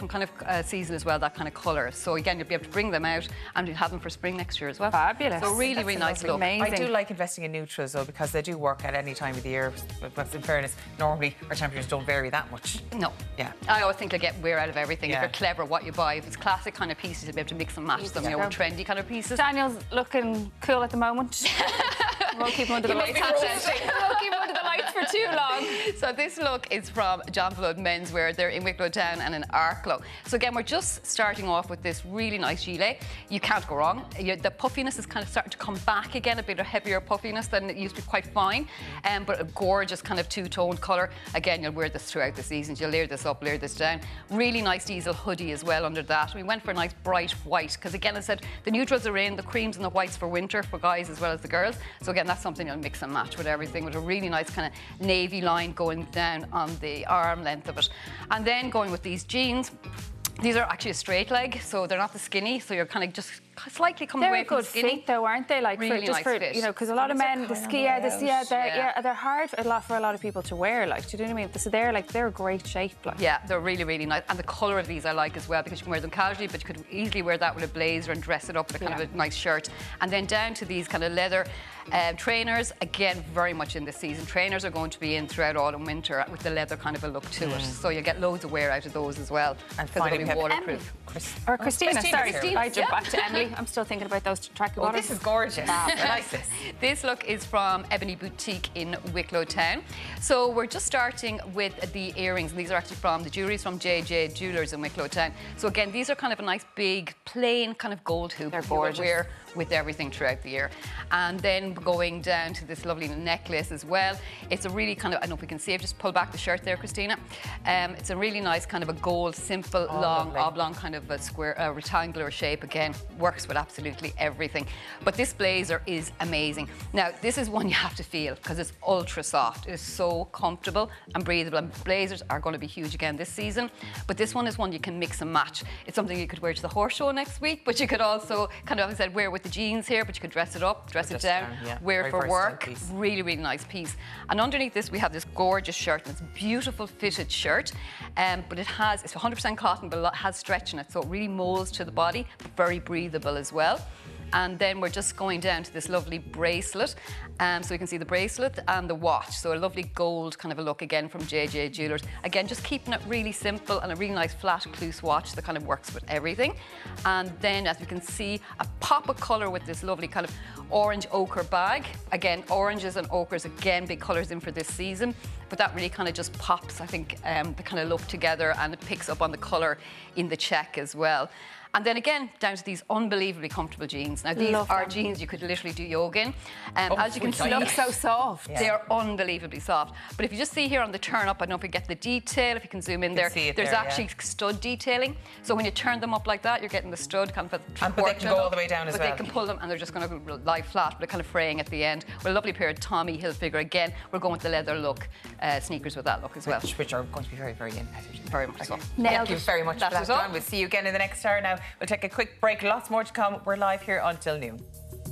kind of uh, season as well, that kind of colour. So again, you'll be able to bring them out and you'll have them for spring next year as well. Fabulous. So really, That's really a nice lovely- look. I do like investing in neutrals though, because they do work at any time of the year. But in fairness, normally our temperatures don't vary that much. No. Yeah. I always think you'll get wear out of everything. Yeah. If you're clever what you buy, if it's classic kind of pieces, you'll be able to mix and match them, you know, with trendy kind of pieces. Daniel's looking cool at the moment. We'll keep him under the You lights. make me roasting. We'll keep him under the lights for too long. So this look is from John Flood Menswear. They're in Wicklow Town and in Arklow. So again, we're just starting off with this really nice gilet. You can't go wrong. You, the puffiness is kind of starting to come back again, a bit of heavier puffiness than it used to be, quite fine. Um, but a gorgeous kind of two-toned colour. Again, you'll wear this throughout the seasons. You'll layer this up, layer this down. Really nice diesel hoodie as well under that. We went for a nice bright white because again, I said the neutrals are in, the creams and the whites for winter for guys as well as the girls. So again, that's something you'll mix and match with everything, with a really nice kind of navy line going down on the arm length of it. And then going with these jeans. These are actually a straight leg, so they're not the skinny, so you're kind of just slightly coming They're away a from good the skinny. fit though, aren't they? Like Really for, just nice for fit. you know, because a lot of These are men, the kind of ski, yeah, the, out. yeah, they're, Yeah. yeah, they're hard a lot for a lot of people to wear. Like, do you know what I mean? So they're like they're a great shape. Like, Yeah, they're really, really nice. And the colour of these I like as well, because you can wear them casually, but you could easily wear that with a blazer and dress it up with a kind Yeah. of a nice shirt. And then down to these kind of leather um, trainers, again, very much in this season. Trainers are going to be in throughout autumn, winter with the leather kind of a look to it. So you get loads of wear out of those as well. And because they're finally, going to be we have waterproof. Chris- Or Oh, Christina, Christina's sorry, here. I jumped Yeah. back to Emily. I'm still thinking about those tracky Oh, bottoms. this is gorgeous. I like this. This look is from Ebony Boutique in Wicklow Town. So we're just starting with the earrings, and these are actually from the jewellery from J J Jewellers in Wicklow Town. So again, these are kind of a nice big plain kind of gold hoop. They're you would gorgeous. wear with everything throughout the year. And then going down to this lovely necklace as well. It's a really kind of, I don't know if we can see it, just pull back the shirt there, Christina. Um, it's a really nice kind of a gold, simple, Oh, long, lovely. oblong kind of a square, uh, rectangular shape. Again, works with absolutely everything. But this blazer is amazing. Now, this is one you have to feel because it's ultra soft. It is so comfortable and breathable. And blazers are going to be huge again this season. But this one is one you can mix and match. It's something you could wear to the horse show next week, but you could also kind of, as I said, wear with the jeans here, but you could dress it up, dress it Dress down, down, yeah. wear Very for versatile work. piece. Really, really nice piece. And underneath this, we have this gorgeous shirt. And it's a beautiful fitted shirt, um, but it has, it's one hundred percent cotton, but it has stretch in it, so it really molds to the body, but very breathable as well. And then we're just going down to this lovely bracelet. Um, so you can see the bracelet and the watch. So a lovely gold kind of a look again from J J Jewellers. Again, just keeping it really simple and a really nice flat, loose watch that kind of works with everything. And then, as you can see, a pop of colour with this lovely kind of orange ochre bag. Again, oranges and ochres, again, big colours in for this season. But that really kind of just pops, I think, um, the kind of look together, and it picks up on the colour in the check as well. And then again, down to these unbelievably comfortable jeans. Now, these Love are them. jeans you could literally do yoga in. Um, Oh, as you can which see, I Look so soft. they are unbelievably soft. But if you just see here on the turn up, I don't know if you get the detail, if you can zoom in there, see it there's there, yeah. actually stud detailing. So when you turn them up like that, you're getting the stud kind of at the And- but they can three-quarter go all up, the way down as but well. they can pull them and they're just going to lie flat, but they're kind of fraying at the end. With a lovely pair of Tommy Hilfiger. Again, we're going with the leather look, uh, sneakers with that look as well. Which, which are going to be very, very in. Very much so. Nailed Thank you it. very much That's for us that, all. Joanne. We'll see you again in the next hour now. We'll take a quick break. Lots more to come. We're live here until noon.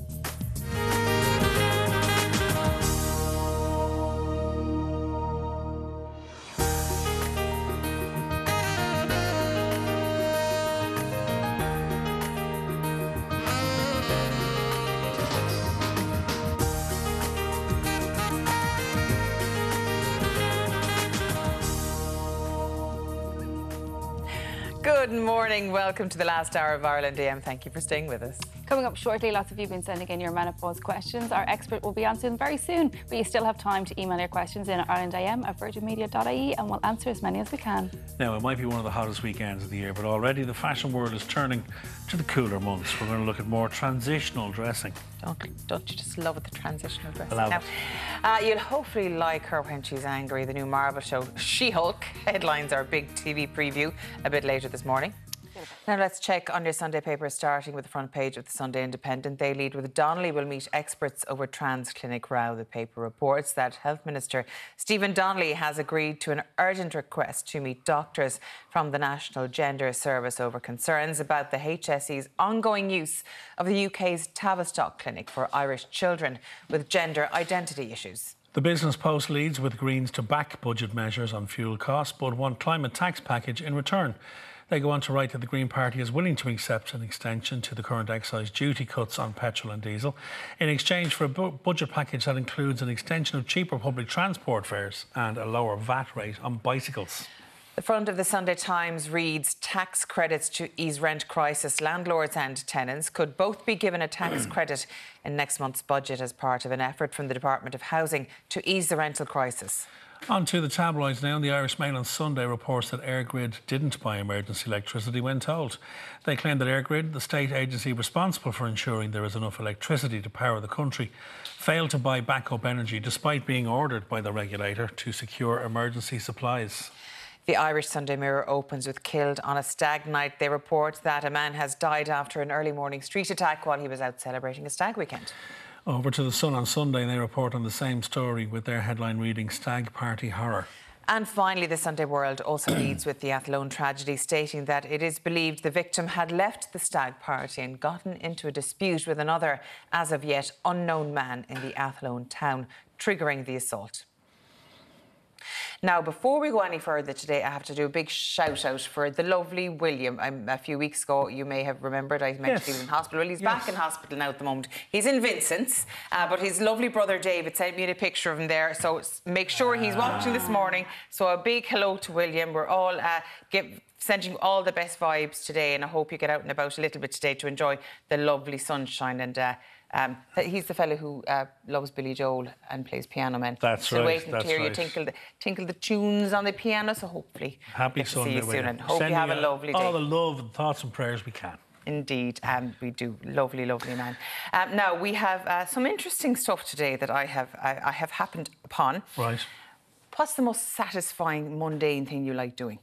Good morning. Welcome to the last hour of Ireland A M. Thank you for staying with us. Coming up shortly, lots of you have been sending in your menopause questions. Our expert will be on soon, very soon, but you still have time to email your questions in at Ireland A M at virgin media dot I E, and we'll answer as many as we can. Now, it might be one of the hottest weekends of the year, but already the fashion world is turning to the cooler months. We're going to look at more transitional dressing. Don't, don't you just love it, the transitional dressing? Love Now, it. uh, you'll hopefully like her when she's angry. The new Marvel show, She-Hulk, headlines our big T V preview a bit later this morning. Now let's check on your Sunday paper, starting with the front page of the Sunday Independent. They lead with Donnelly will meet experts over trans clinic row. The paper reports that Health Minister Stephen Donnelly has agreed to an urgent request to meet doctors from the National Gender Service over concerns about the H S E's ongoing use of the U K's Tavistock clinic for Irish children with gender identity issues. The Business Post leads with Greens to back budget measures on fuel costs, but want climate tax package in return. They go on to write that the Green Party is willing to accept an extension to the current excise duty cuts on petrol and diesel in exchange for a bu budget package that includes an extension of cheaper public transport fares and a lower V A T rate on bicycles. The front of the Sunday Times reads, tax credits to ease rent crisis. Landlords and tenants could both be given a tax credit in next month's budget as part of an effort from the Department of Housing to ease the rental crisis. On to the tabloids now. The Irish Mail on Sunday reports that EirGrid didn't buy emergency electricity when told. They claim that EirGrid, the state agency responsible for ensuring there is enough electricity to power the country, failed to buy backup energy despite being ordered by the regulator to secure emergency supplies. The Irish Sunday Mirror opens with killed on a stag night. They report that a man has died after an early morning street attack while he was out celebrating a stag weekend. Over to the Sun on Sunday, they report on the same story with their headline reading, Stag Party Horror. And finally, the Sunday World also leads with the Athlone tragedy, stating that it is believed the victim had left the stag party and gotten into a dispute with another, as of yet unknown man in the Athlone town, triggering the assault. Now, before we go any further today, I have to do a big shout-out for the lovely William. Um, a few weeks ago, you may have remembered, I mentioned yes. he was in hospital. Well, he's yes. back in hospital now at the moment. He's in Vincent's, uh, but his lovely brother David sent me a picture of him there, so make sure he's watching this morning. So a big hello to William. We're all uh, give, sending you all the best vibes today, and I hope you get out and about a little bit today to enjoy the lovely sunshine. And uh, Um, he's the fellow who uh, loves Billy Joel and plays Piano Man. That's so right. waiting that's to hear right. you tinkle the, tinkle the tunes on the piano. So hopefully, happy get to Sunday see you soon, and hope Send you have you a lovely day. All the love and thoughts and prayers we can. Indeed, um, we do. Lovely, lovely man. Um, now we have uh, some interesting stuff today that I have I, I have happened upon. Right. What's the most satisfying, mundane thing you like doing?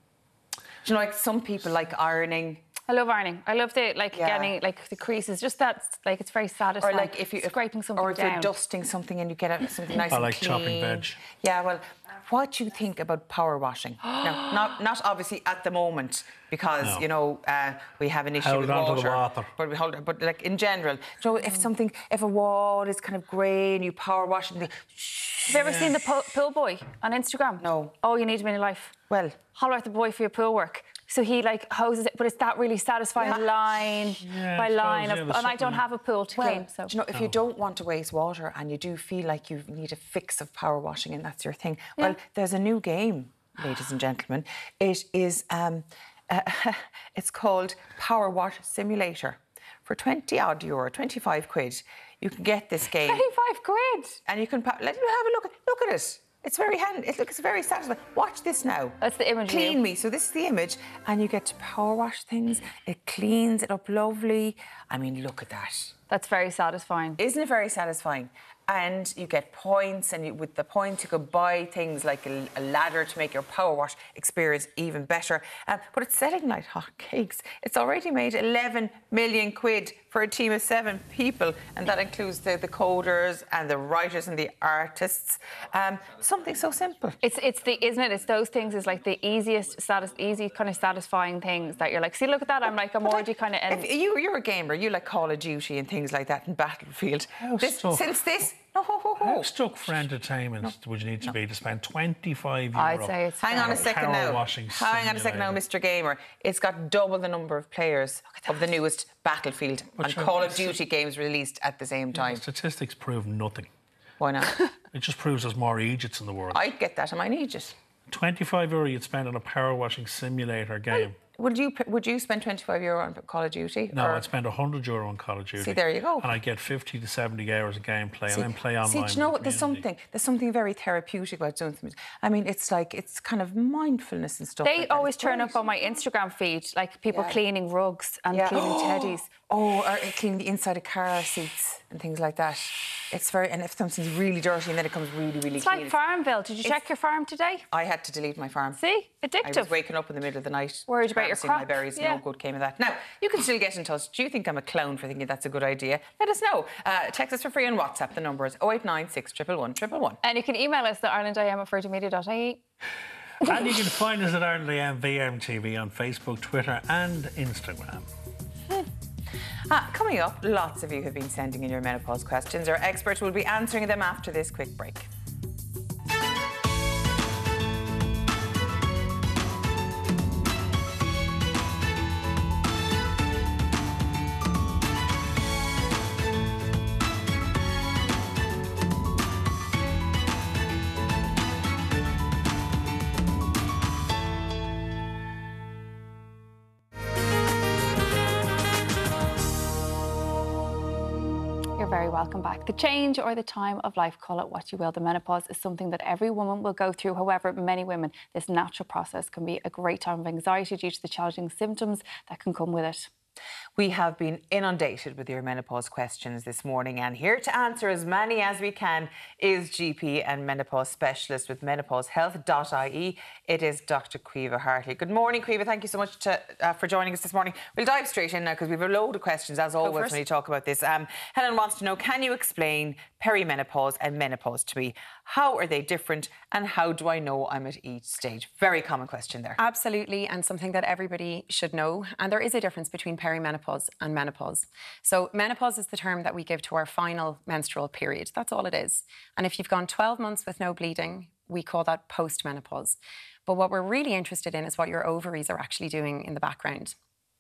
Do you know, like some people like ironing. I love ironing. I love the like Yeah. getting like the creases. Just that, like it's very satisfying. Or like if you scraping something or if down. you're dusting something and you get out something nice I and like clean. chopping veg. Yeah, well, what do you think about power washing? no, not not obviously at the moment because No. you know uh, we have an issue Hold with on water. to the water. But we hold, but like in general, you know, if something, if a wall is kind of grey and you power wash it, and have you ever seen the pool, pool boy on Instagram? No. Oh, you need him in your life. Well, holler at the boy for your pool work. So he like hoses it, but it's that really satisfying Yeah. line Yeah, by I suppose, line of, yeah, and I don't have a pool to well, clean. So do you know, if you don't want to waste water and you do feel like you need a fix of power washing and that's your thing, Yeah. well, there's a new game, ladies and gentlemen. It is, um, uh, it's called Power Wash Simulator. For twenty odd euro, twenty-five quid, you can get this game. twenty-five quid, and you can pa- let you have a look. Look at it. It's very handy. It looks very satisfying. Watch this now. That's the image. Clean me. So this is the image, and you get to power wash things. It cleans it up lovely. I mean, look at that. That's very satisfying. Isn't it very satisfying? And you get points, and you, with the points you could buy things like a, a ladder to make your power wash experience even better. Um, but it's selling like hotcakes. It's already made eleven million quid for a team of seven people, and that includes the, the coders and the writers and the artists. Um, something so simple. It's it's the isn't it? It's those things is like the easiest, satis- easy kind of satisfying things that you're like, see, look at that. I'm like, I'm already kind of. If you you're a gamer, you like Call of Duty and things like that, and Battlefield. How This, stuck. since this. No, ho, ho, ho. How stuck for entertainment No. would you need to No. be to spend twenty-five euro? I'd say it's Hang on a second power now. washing Hang on a second now, simulator. Mister Gamer. It's got double the number of players of the newest Battlefield But and sure, Call of it's- Duty games released at the same time. Statistics prove nothing. Why not? It just proves there's more Egypts in the world. I'd get that. I might need it. twenty-five euro you'd spend on a power washing simulator game. Would you would you spend twenty-five euro on Call of Duty? No, or- I'd spend one hundred euro on Call of Duty. See, there you go. And I'd get fifty to seventy hours of gameplay See- and then play online. See, do you know with what? There's the community. something. There's something very therapeutic about doing something. I mean, it's like it's kind of mindfulness and stuff. They like that. always It's turn great. up on my Instagram feed, like people Yeah. cleaning rugs and Yeah. cleaning teddies. Oh, or cleaning the inside of car seats and things like that. It's very, and if something's really dirty and then it comes really, really It's clean. like Farmville. Did you It's- check your farm today? I had to delete my farm. See, I addictive. was waking up in the middle of the night. Worried about your harvesting my crop. berries. Yeah. No good came of that. Now, you can still get in touch. Do you think I'm a clown for thinking that's a good idea? Let us know. Uh, text us for free on WhatsApp. The number is oh eight nine six, one one one, one one. And you can email us at ireland I am at virgin media dot I E. And you can find us at IrelandAM V M T V on Facebook, Twitter and Instagram. Ah, coming up, lots of you have been sending in your menopause questions. Our expert will be answering them after this quick break. very welcome back. The change or the time of life, call it what you will, the menopause is something that every woman will go through. However, many women, this natural process can be a great time of anxiety due to the challenging symptoms that can come with it. We have been inundated with your menopause questions this morning, and here to answer as many as we can is G P and menopause specialist with menopause health dot I E. It is Doctor Caoimhe Hartley. Good morning, Caoimhe. Thank you so much to, uh, for joining us this morning. We'll dive straight in now because we have a load of questions, as always, when you talk about this. Um, Helen wants to know, can you explain perimenopause and menopause to me? How are they different, and how do I know I'm at each stage? Very common question there. Absolutely, and something that everybody should know. And there is a difference between perimenopause and menopause. So menopause is the term that we give to our final menstrual period. That's all it is. And if you've gone twelve months with no bleeding, we call that postmenopause. But what we're really interested in is what your ovaries are actually doing in the background.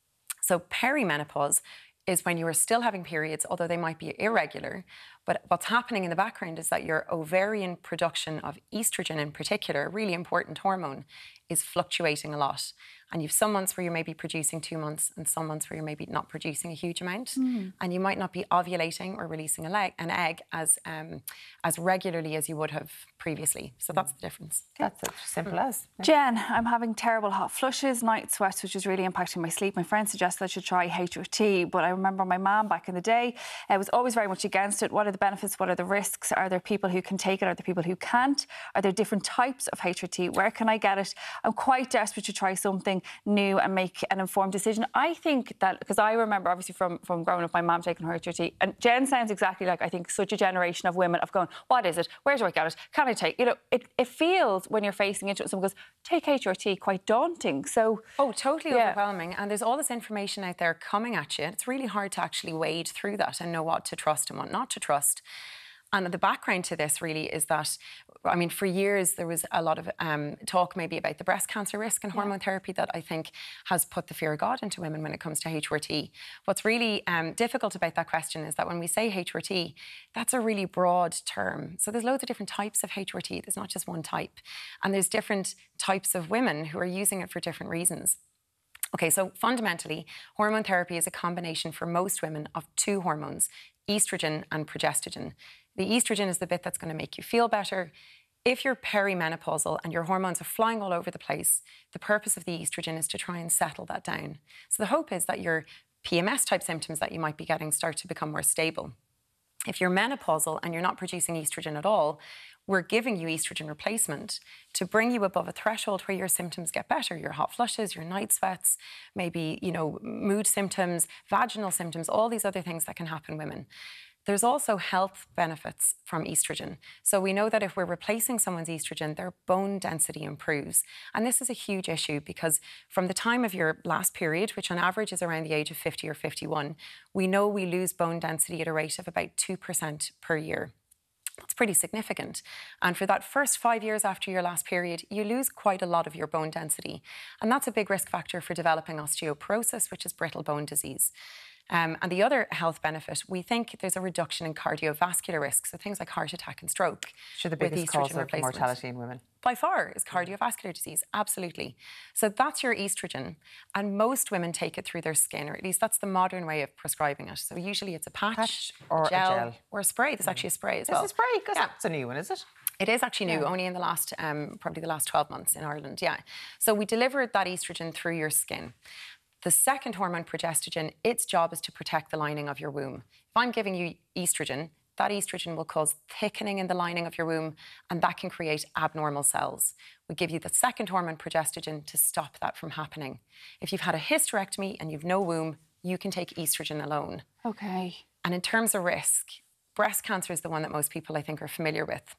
So perimenopause is when you are still having periods, although they might be irregular. But what's happening in the background is that your ovarian production of estrogen in particular, a really important hormone, is fluctuating a lot. And you've some months where you're maybe producing two months and some months where you're maybe not producing a huge amount. Mm. And you might not be ovulating or releasing a leg, an egg as um, as regularly as you would have previously. So that's the difference. That's as simple as. Jen, I'm having terrible hot flushes, night sweats, which is really impacting my sleep. My friend suggested I should try H R T, but I remember my mum back in the day uh, was always very much against it. What are the benefits? What are the risks? Are there people who can take it? Are there people who can't? Are there different types of H R T? Where can I get it? I'm quite desperate to try something new and make an informed decision. I think that, because I remember obviously from, from growing up, my mum taking her H R T, and Jen sounds exactly like, I think, such a generation of women of going, what is it? Where do I get it? Can I take, you know, it, it feels when you're facing into it, someone goes, take H R T, quite daunting. So, oh, totally yeah. overwhelming. And there's all this information out there coming at you. It's really hard to actually wade through that and know what to trust and what not to trust. And the background to this really is that, I mean, for years there was a lot of um, talk maybe about the breast cancer risk and yeah. hormone therapy that I think has put the fear of God into women when it comes to H R T. What's really um, difficult about that question is that when we say H R T, that's a really broad term. So there's loads of different types of H R T. There's not just one type. And there's different types of women who are using it for different reasons. Okay, so fundamentally, hormone therapy is a combination for most women of two hormones, estrogen and progestogen. The estrogen is the bit that's going to make you feel better. If you're perimenopausal and your hormones are flying all over the place, the purpose of the estrogen is to try and settle that down. So the hope is that your P M S type symptoms that you might be getting start to become more stable. If you're menopausal and you're not producing estrogen at all, we're giving you estrogen replacement to bring you above a threshold where your symptoms get better, your hot flushes, your night sweats, maybe, you know, mood symptoms, vaginal symptoms, all these other things that can happen in women. There's also health benefits from estrogen. So we know that if we're replacing someone's estrogen, their bone density improves. And this is a huge issue because from the time of your last period, which on average is around the age of fifty or fifty-one, we know we lose bone density at a rate of about two percent per year. That's pretty significant. And for that first five years after your last period, you lose quite a lot of your bone density. And that's a big risk factor for developing osteoporosis, which is brittle bone disease. Um, and the other health benefit, we think there's a reduction in cardiovascular risk, so things like heart attack and stroke. Sure, the biggest cause of mortality in women. By far is cardiovascular disease, absolutely. So that's your estrogen, and most women take it through their skin, or at least that's the modern way of prescribing it. So usually it's a patch, patch or a gel, a gel, or a spray. There's mm. actually a spray as There's well. It's a spray, because yeah. that's a new one, is it? It is actually new, yeah. only in the last, um, probably the last twelve months in Ireland, yeah. So we deliver that estrogen through your skin. The second hormone, progestogen, its job is to protect the lining of your womb. If I'm giving you estrogen, that estrogen will cause thickening in the lining of your womb, and that can create abnormal cells. We give you the second hormone, progestogen, to stop that from happening. If you've had a hysterectomy and you've no womb, you can take estrogen alone. Okay. And in terms of risk, breast cancer is the one that most people, I think, are familiar with.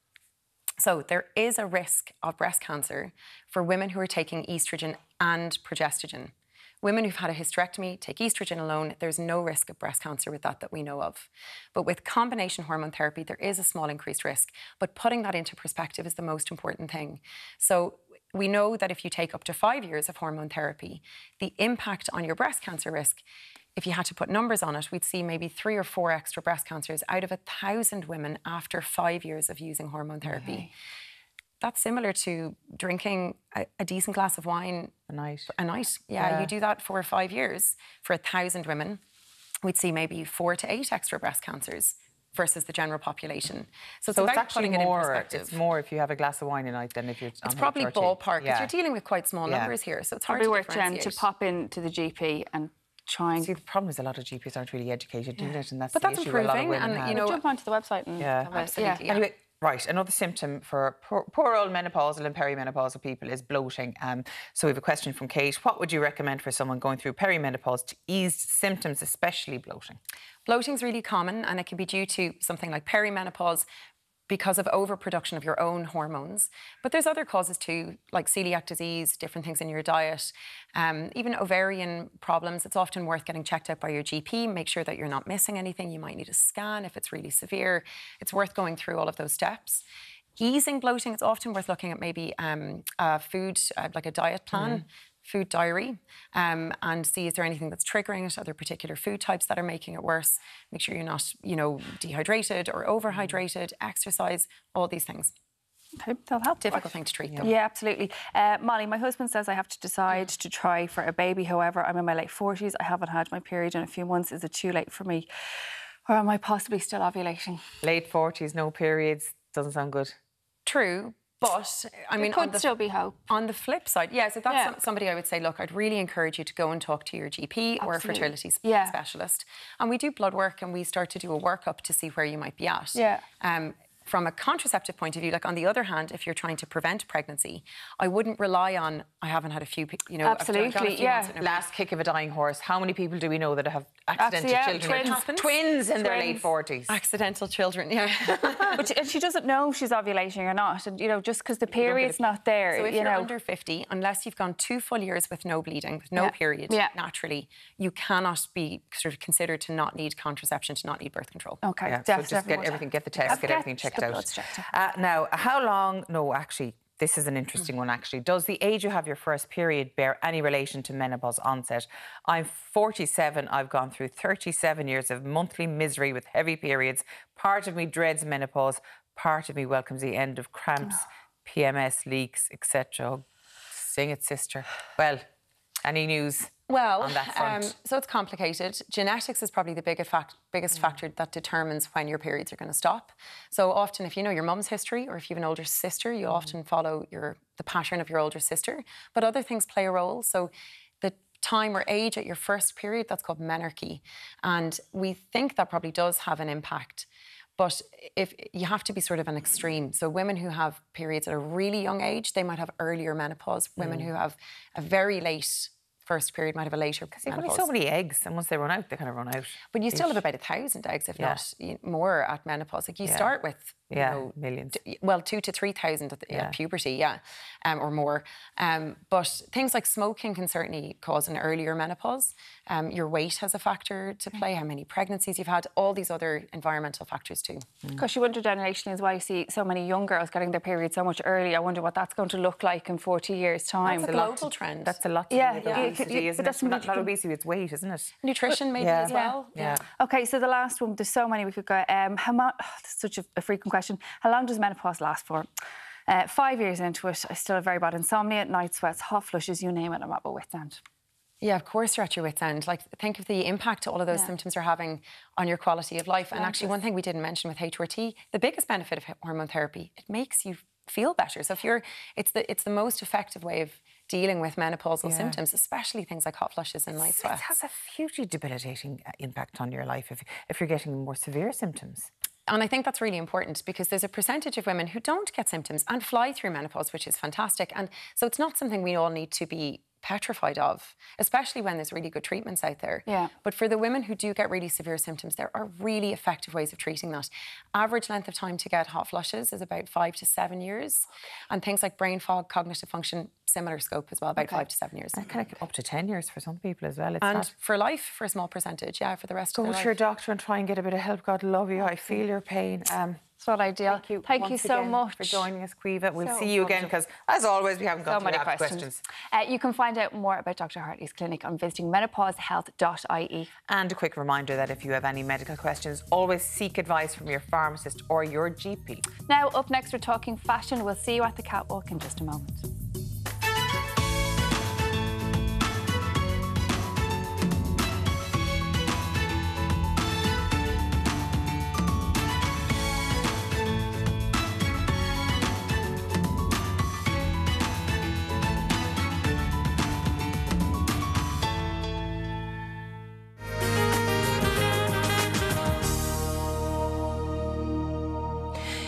So there is a risk of breast cancer for women who are taking estrogen and progestogen. Women who've had a hysterectomy take estrogen alone. There's no risk of breast cancer with that that we know of. But with combination hormone therapy, there is a small increased risk. But putting that into perspective is the most important thing. So we know that if you take up to five years of hormone therapy, the impact on your breast cancer risk, if you had to put numbers on it, we'd see maybe three or four extra breast cancers out of a thousand women after five years of using hormone therapy. Okay. That's similar to drinking a, a decent glass of wine a night. A night, yeah, yeah. You do that for five years for a thousand women. We'd see maybe four to eight extra breast cancers versus the general population. So it's So it's about actually putting more, it in perspective. it's more if you have a glass of wine a night than if you're on It's probably H R T. ballpark, because Yeah. you're dealing with quite small Yeah. numbers here, so it's Probably hard worth to Jen to differentiate. pop in to the G P and try and... See, the problem is a lot of G Ps aren't really educated, yeah. it? And that's But the that's issue a lot of improving, women and, have. you know, jump onto the website and Yeah, have a- absolutely. yeah. Anyway, right, another symptom for poor, poor old menopausal and perimenopausal people is bloating. Um, so we have a question from Kate. What would you recommend for someone going through perimenopause to ease symptoms, especially bloating? Bloating is really common, and it can be due to something like perimenopause because of overproduction of your own hormones. But there's other causes too, like celiac disease, different things in your diet, um, even ovarian problems. It's often worth getting checked out by your G P. Make sure that you're not missing anything. You might need a scan if it's really severe. It's worth going through all of those steps. Easing bloating, it's often worth looking at maybe um, a food, uh, like a diet plan. Mm-hmm. Food diary, um, and see is there anything that's triggering it, are there particular food types that are making it worse. Make sure you're not, you know, dehydrated or overhydrated, exercise, all these things. Okay, that'll help. Difficult thing to treat Yeah, them. yeah absolutely. Uh, Molly, my husband says I have to decide to try for a baby. However, I'm in my late forties. I haven't had my period in a few months. Is it too late for me? Or am I possibly still ovulating? Late forties, no periods, doesn't sound good. True. But I There mean, could on the, still be hope. On the flip side, yeah. So that's Yeah. some, somebody I would say, look, I'd really encourage you to go and talk to your G P or a Absolutely. fertility sp- Yeah. specialist. And we do blood work, and we start to do a workup to see where you might be at. Yeah. Um, from a contraceptive point of view, like on the other hand, if you're trying to prevent pregnancy, I wouldn't rely on I haven't had a few, pe- you know, I've done- Absolutely, gone a few yeah. months in a- Last kick of a dying horse. How many people do we know that have accidental Absolutely, yeah. children? Twins. Twins in their Twins. late forties. Accidental children, yeah. But she, she doesn't know if she's ovulating or not. And, you know, just because the period's not there, So if you you're know... under fifty, unless you've gone two full years with no bleeding, with no Yeah. period, Yeah. naturally, you cannot be sort of considered to not need contraception, to not need birth control. Okay, Yeah, so definitely. just get everything, get the test, get, Get everything checked the out. bloods checked Uh, now, how long? No, actually, this is an interesting one. Actually, does the age you have your first period bear any relation to menopause onset? I'm forty-seven. I've gone through thirty-seven years of monthly misery with heavy periods. Part of me dreads menopause. Part of me welcomes the end of cramps, Oh. P M S, leaks, et cetera. Sing it, sister. Well, any news? Well, on that front? um, so it's complicated. Genetics is probably the biggest, fact, biggest mm. factor that determines when your periods are going to stop. So often, if you know your mum's history, or if you have an older sister, you'll mm. often follow your the pattern of your older sister. But other things play a role. So the time or age at your first period, that's called menarche. And we think that probably does have an impact. But if you have to be sort of an extreme. So women who have periods at a really young age, they might have earlier menopause. Women Mm. who have a very late first period might have a later Because you've menopause. only so many eggs, and once they run out, they kind of run out. But you still have about a thousand eggs, if Yeah. not you- more, at menopause. Like you Yeah. start with, you Yeah, know, millions. d- well, two to three thousand at, the, Yeah. at puberty, yeah, um, or more. Um, but things like smoking can certainly cause an earlier menopause. Um, your weight has a factor to play. How many pregnancies you've had? All these other environmental factors too. Because you wonder generationally as well, you see so many young girls getting their period so much early. I wonder what that's going to look like in forty years' time. That's a global trend. That's a lot to Yeah, do with yeah. obesity, Yeah, isn't but that's it? Not, something not you can- obesity, it's weight, isn't it? Nutrition maybe Yeah. as well. Yeah. Okay, so the last one, there's so many we could go. Um, how much? Oh, this is such a, a frequent question. How long does menopause last for? Uh, five years into it, I still have very bad insomnia, night sweats, hot flushes, you name it, I'm at my wit's end. Yeah, of course you're at your wit's end. Like, think of the impact all of those Yeah. symptoms are having on your quality of life. And Yeah, actually, just- one thing we didn't mention with H R T, the biggest benefit of hormone therapy, it makes you feel better. So if you're, it's the it's the most effective way of dealing with menopausal Yeah. symptoms, especially things like hot flushes and night It sweats. has a hugely debilitating uh, impact on your life if, if you're getting more severe symptoms. And I think that's really important because there's a percentage of women who don't get symptoms and fly through menopause, which is fantastic. And so it's not something we all need to be petrified of, especially when there's really good treatments out there. Yeah. But for the women who do get really severe symptoms, there are really effective ways of treating that. Average length of time to get hot flushes is about five to seven years. And things like brain fog, cognitive function, similar scope as well, about Okay. five to seven years. And kind of up to ten years for some people as well. It's And not... for life, for a small percentage, yeah, for the rest Go of to their your life. doctor and try and get a bit of help. God love you. I feel your pain. Um, It's not ideal. Thank you, Thank you once so again much for joining us, Caoimhe. We'll So see you again because, as always, we haven't got So to many enough questions. questions. Uh, you can find out more about Doctor Hartley's clinic on visiting menopause health dot I E. And a quick reminder that if you have any medical questions, always seek advice from your pharmacist or your G P. Now, up next, we're talking fashion. We'll see you at the catwalk in just a moment.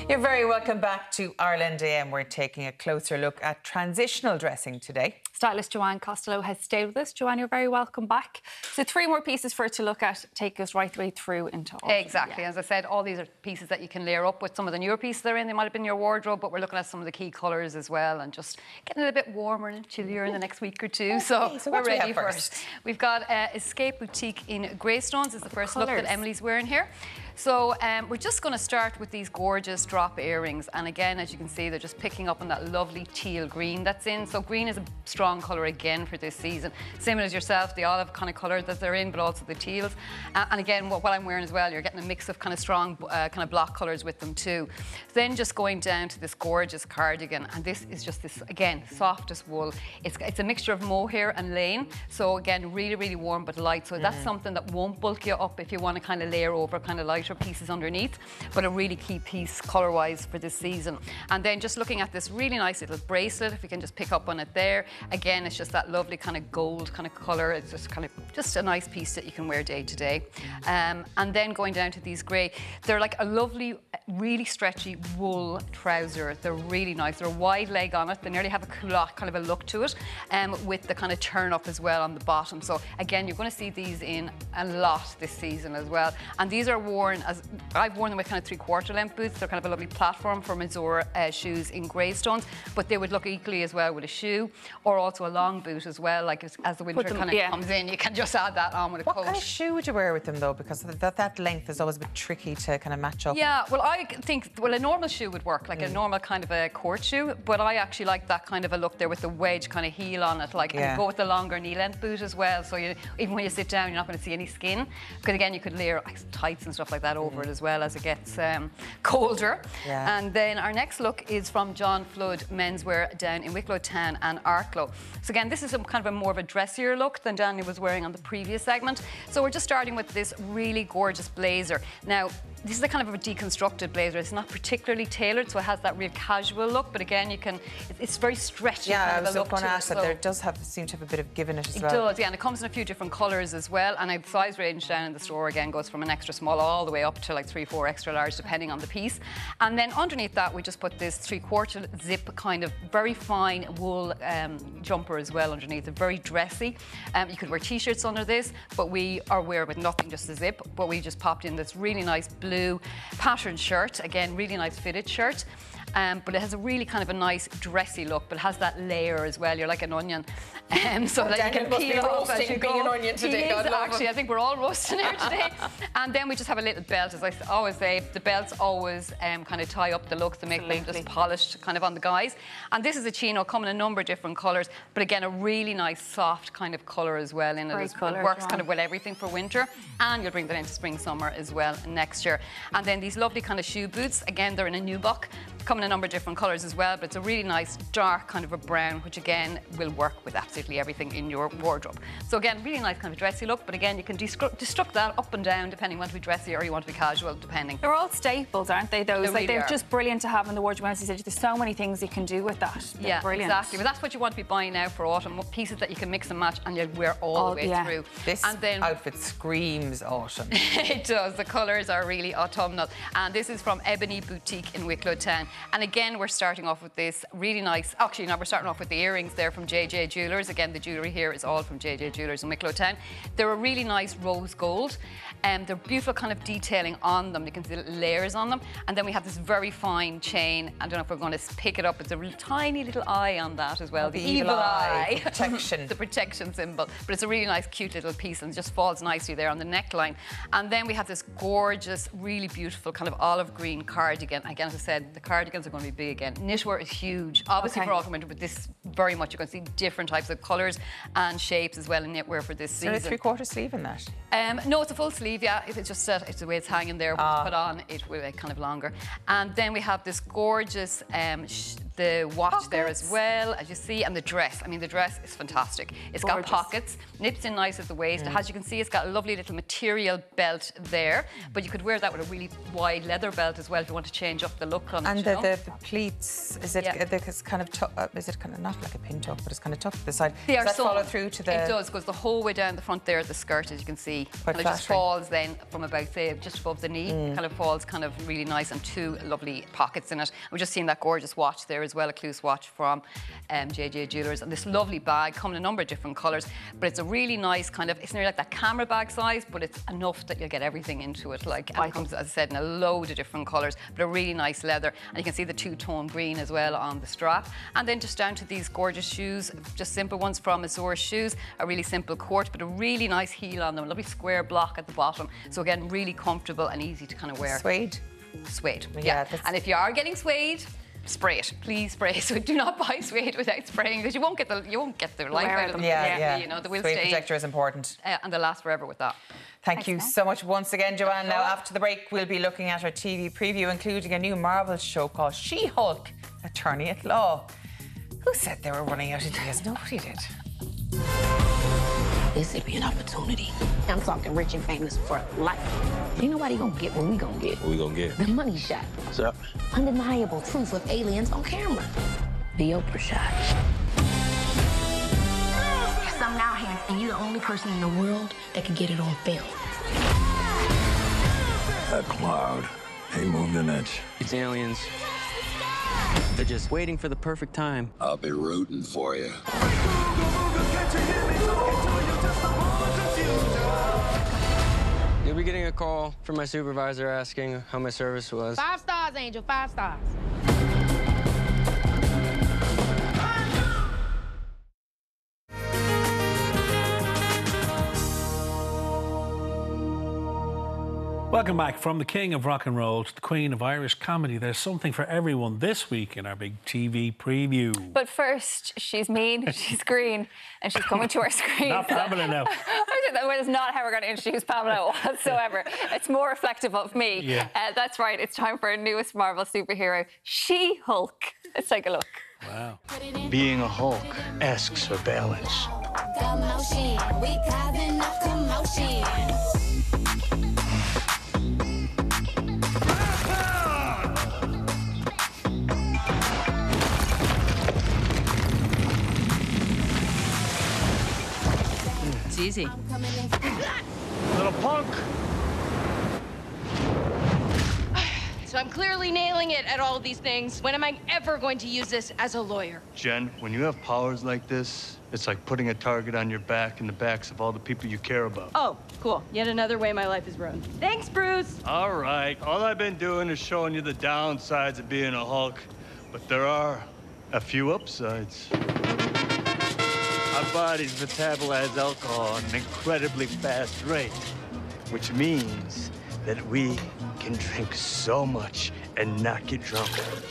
You're very welcome back to Ireland A M. We're taking a closer look at transitional dressing today. Stylist Joanne Costello has stayed with us. Joanne, you're very welcome back. So three more pieces for her to look at, take us right the way through into autumn. Exactly. Yeah. As I said, all these are pieces that you can layer up with some of the newer pieces they're in. They might have been in your wardrobe, but we're looking at some of the key colours as well and just getting a little bit warmer and chillier in the next week or two. So, okay, so we're what ready do we have for first? it. We've got uh, Escape Boutique in Greystones is the first colours. look that Emily's wearing here. So um, we're just going to start with these gorgeous drop earrings, and again, as you can see, they're just picking up on that lovely teal green that's in. So green is a strong colour again for this season, same as yourself, the olive kind of colour that they're in, but also the teals. Uh, and again, what, what I'm wearing as well, you're getting a mix of kind of strong uh, kind of block colours with them too. Then just going down to this gorgeous cardigan, and this is just this again softest wool. It's it's a mixture of mohair and laine, so again really really warm but light. So mm. that's something that won't bulk you up if you want to kind of layer over kind of light pieces underneath, but a really key piece colour wise for this season. And then just looking at this really nice little bracelet, if you can just pick up on it there, again it's just that lovely kind of gold kind of colour. It's just kind of just a nice piece that you can wear day to day. Um, and then going down to these grey, they're like a lovely really stretchy wool trouser. They're really nice. They're a wide leg on it. They nearly have a culotte kind of a look to it, um, with the kind of turn up as well on the bottom. So again, you're going to see these in a lot this season as well. And these are worn as I've worn them with kind of three-quarter length boots. They're kind of a lovely platform for Mazur uh, shoes in Greystones, but they would look equally as well with a shoe or also a long boot as well. Like as, as the winter them, kind of yeah. comes in, you can just add that on with a what coat. What kind of shoe would you wear with them though? Because that, that length is always a bit tricky to kind of match up. Yeah, well I think, well a normal shoe would work, like mm. a normal kind of a court shoe, but I actually like that kind of a look there with the wedge kind of heel on it, like yeah. and go with the longer knee length boot as well, so you, even when you sit down you're not going to see any skin, because again you could layer like, tights and stuff like that over mm. it as well as it gets um, colder. Yeah. And then our next look is from John Flood Menswear down in Wicklow Town and Arklow. So again, this is a kind of a more of a dressier look than Danny was wearing on the previous segment. So we're just starting with this really gorgeous blazer. Now, this is a kind of a deconstructed blazer. It's not particularly tailored, so it has that real casual look, but again, you can, it's very stretchy. Yeah, kind I of was going to ask that. so There does have, seem to have a bit of give in it as it well. It does, yeah, and it comes in a few different colours as well, and the size range down in the store again goes from an extra small all the way up to like three, four extra large, depending on the piece. And then underneath that, we just put this three-quarter zip kind of very fine wool um, jumper as well underneath. It's very dressy. Um, you could wear t-shirts under this, but we are wearing with nothing, just a zip, but we just popped in this really nice blue patterned shirt, again really nice fitted shirt, um, but it has a really kind of a nice dressy look, but it has that layer as well. You're like an onion, um, so that you can peel off as you go. Being an onion today. He is, actually, I think we're all roasting here today. And then we just have a little belt, as I always say. The belts always um, kind of tie up the looks and make Absolutely. them just polished kind of on the guys. And this is a chino, coming in a number of different colours, but again a really nice soft kind of colour as well in it. As, it works kind of with everything for winter, and you'll bring that into spring summer as well next year. And then these lovely kind of shoe boots, again they're in a nubuck, come in a number of different colours as well, but it's a really nice dark kind of a brown, which again will work with absolutely everything in your wardrobe. So again, really nice kind of dressy look, but again you can destruct that up and down depending on if you want to be dressy or you want to be casual, depending. They're all staples, aren't they? Those They like really they're are. just brilliant to have in the wardrobe. As you said, there's so many things you can do with that. They're yeah, brilliant. exactly. But that's what you want to be buying now for autumn, pieces that you can mix and match and you'll wear all, all the way yeah. through. This and then, outfit screams autumn. It does. The colours are really autumnal. And this is from Ebony Boutique in Wicklow Town. And again, we're starting off with this really nice, actually no, we're starting off with the earrings there from J J Jewellers. Again, the jewellery here is all from J J Jewellers in Wicklow Town. They're a really nice rose gold. And um, they're beautiful kind of detailing on them. You can see the layers on them. And then we have this very fine chain. I don't know if we're going to pick it up. It's a real tiny little eye on that as well. The, the evil, evil eye. eye. Protection. The protection symbol. But it's a really nice, cute little piece and just falls nicely there on the neckline. And then we have this gorgeous, really beautiful kind of olive green cardigan. Again, as I said, the cardigans are going to be big again. Knitwear is huge. Obviously okay. for autumn winter, but this very much, you're going to see different types of colours and shapes as well in knitwear for this season. Is there a three-quarter sleeve in that? Um, no, it's a full sleeve, yeah. It's just uh, it's the way it's hanging there. When ah. it's put on, it will be kind of longer. And then we have this gorgeous um, sh the watch Pockets. there as well, as you see, and the dress. I mean, the dress is fantastic. It's Gorgeous. got pockets, nips in nice at the waist. Mm. As you can see, it's got a lovely little material belt there, but you could wear that with a really wide leather belt as well if you want to change up the look on and it. the, you know? the, the pleats, is it Yeah. it's kind of tu- uh, is it kind of not like a pin tuck, but it's kind of tucked to the side? They Does are that sewn. follow through to the? It does, goes the whole way down the front there of the skirt, as you can see. Quite and it just flattering. falls then from about, say, just above the knee. Mm. Kind of falls kind of really nice, and two lovely pockets in it. We've just seen that gorgeous watch there as well, a Cluse watch from um, J J Jewelers, and this lovely bag coming in a number of different colours. But it's a really nice kind of, it's nearly like that camera bag size, but it's enough that you'll get everything into it. Like, and it comes, as I said, in a load of different colours, but a really nice leather. And you can see the two-tone green as well on the strap. And then just down to these gorgeous shoes, just simple ones from Azure Shoes, a really simple court, but a really nice heel on them, a lovely square block at the bottom. So again, really comfortable and easy to kind of wear. Suede? Suede, Yeah, yeah. that's- And if you are getting suede, spray it, please spray. So do not buy suede without spraying, because you won't get the you won't get the life Wear out of them. them. Yeah, yeah. You know, the will Suede stay. protector is important. Uh, and they'll last forever with that. Thank Thanks, you Mel. so much once again, Joanne. Now, after the break, we'll be looking at our T V preview, including a new Marvel show called She-Hulk, Attorney at Law. Who said they were running out of ideas? Nobody did. This would be an opportunity. I'm talking rich and famous for life. Ain't nobody gonna get what we gonna get. What we gonna get? The money shot. What's up? Undeniable proof of aliens on camera. The Oprah shot. There's something out here, and you're the only person in the world that can get it on film. That cloud ain't moved an inch. It's aliens. They're just waiting for the perfect time. I'll be rooting for you. You'll be getting a call from my supervisor asking how my service was. Five stars, Angel, five stars. Welcome back. From the king of rock and roll to the queen of Irish comedy, there's something for everyone this week in our big T V preview. But first, she's mean, she's green, and she's coming to our screen. Not Pamela now. That is not how we're going to introduce Pamela whatsoever. It's more reflective of me. Yeah. Uh, that's right, it's time for our newest Marvel superhero, She-Hulk. Let's take a look. Wow. Being a Hulk asks for balance. Commotion, we causing a commotion. It's easy. Little punk. So I'm clearly nailing it at all of these things. When am I ever going to use this as a lawyer? Jen, when you have powers like this, it's like putting a target on your back and the backs of all the people you care about. Oh, cool. Yet another way my life is ruined. Thanks, Bruce. All right. All I've been doing is showing you the downsides of being a Hulk, but there are a few upsides. Our bodies metabolize alcohol at an incredibly fast rate, which means that we can drink so much and not get drunk.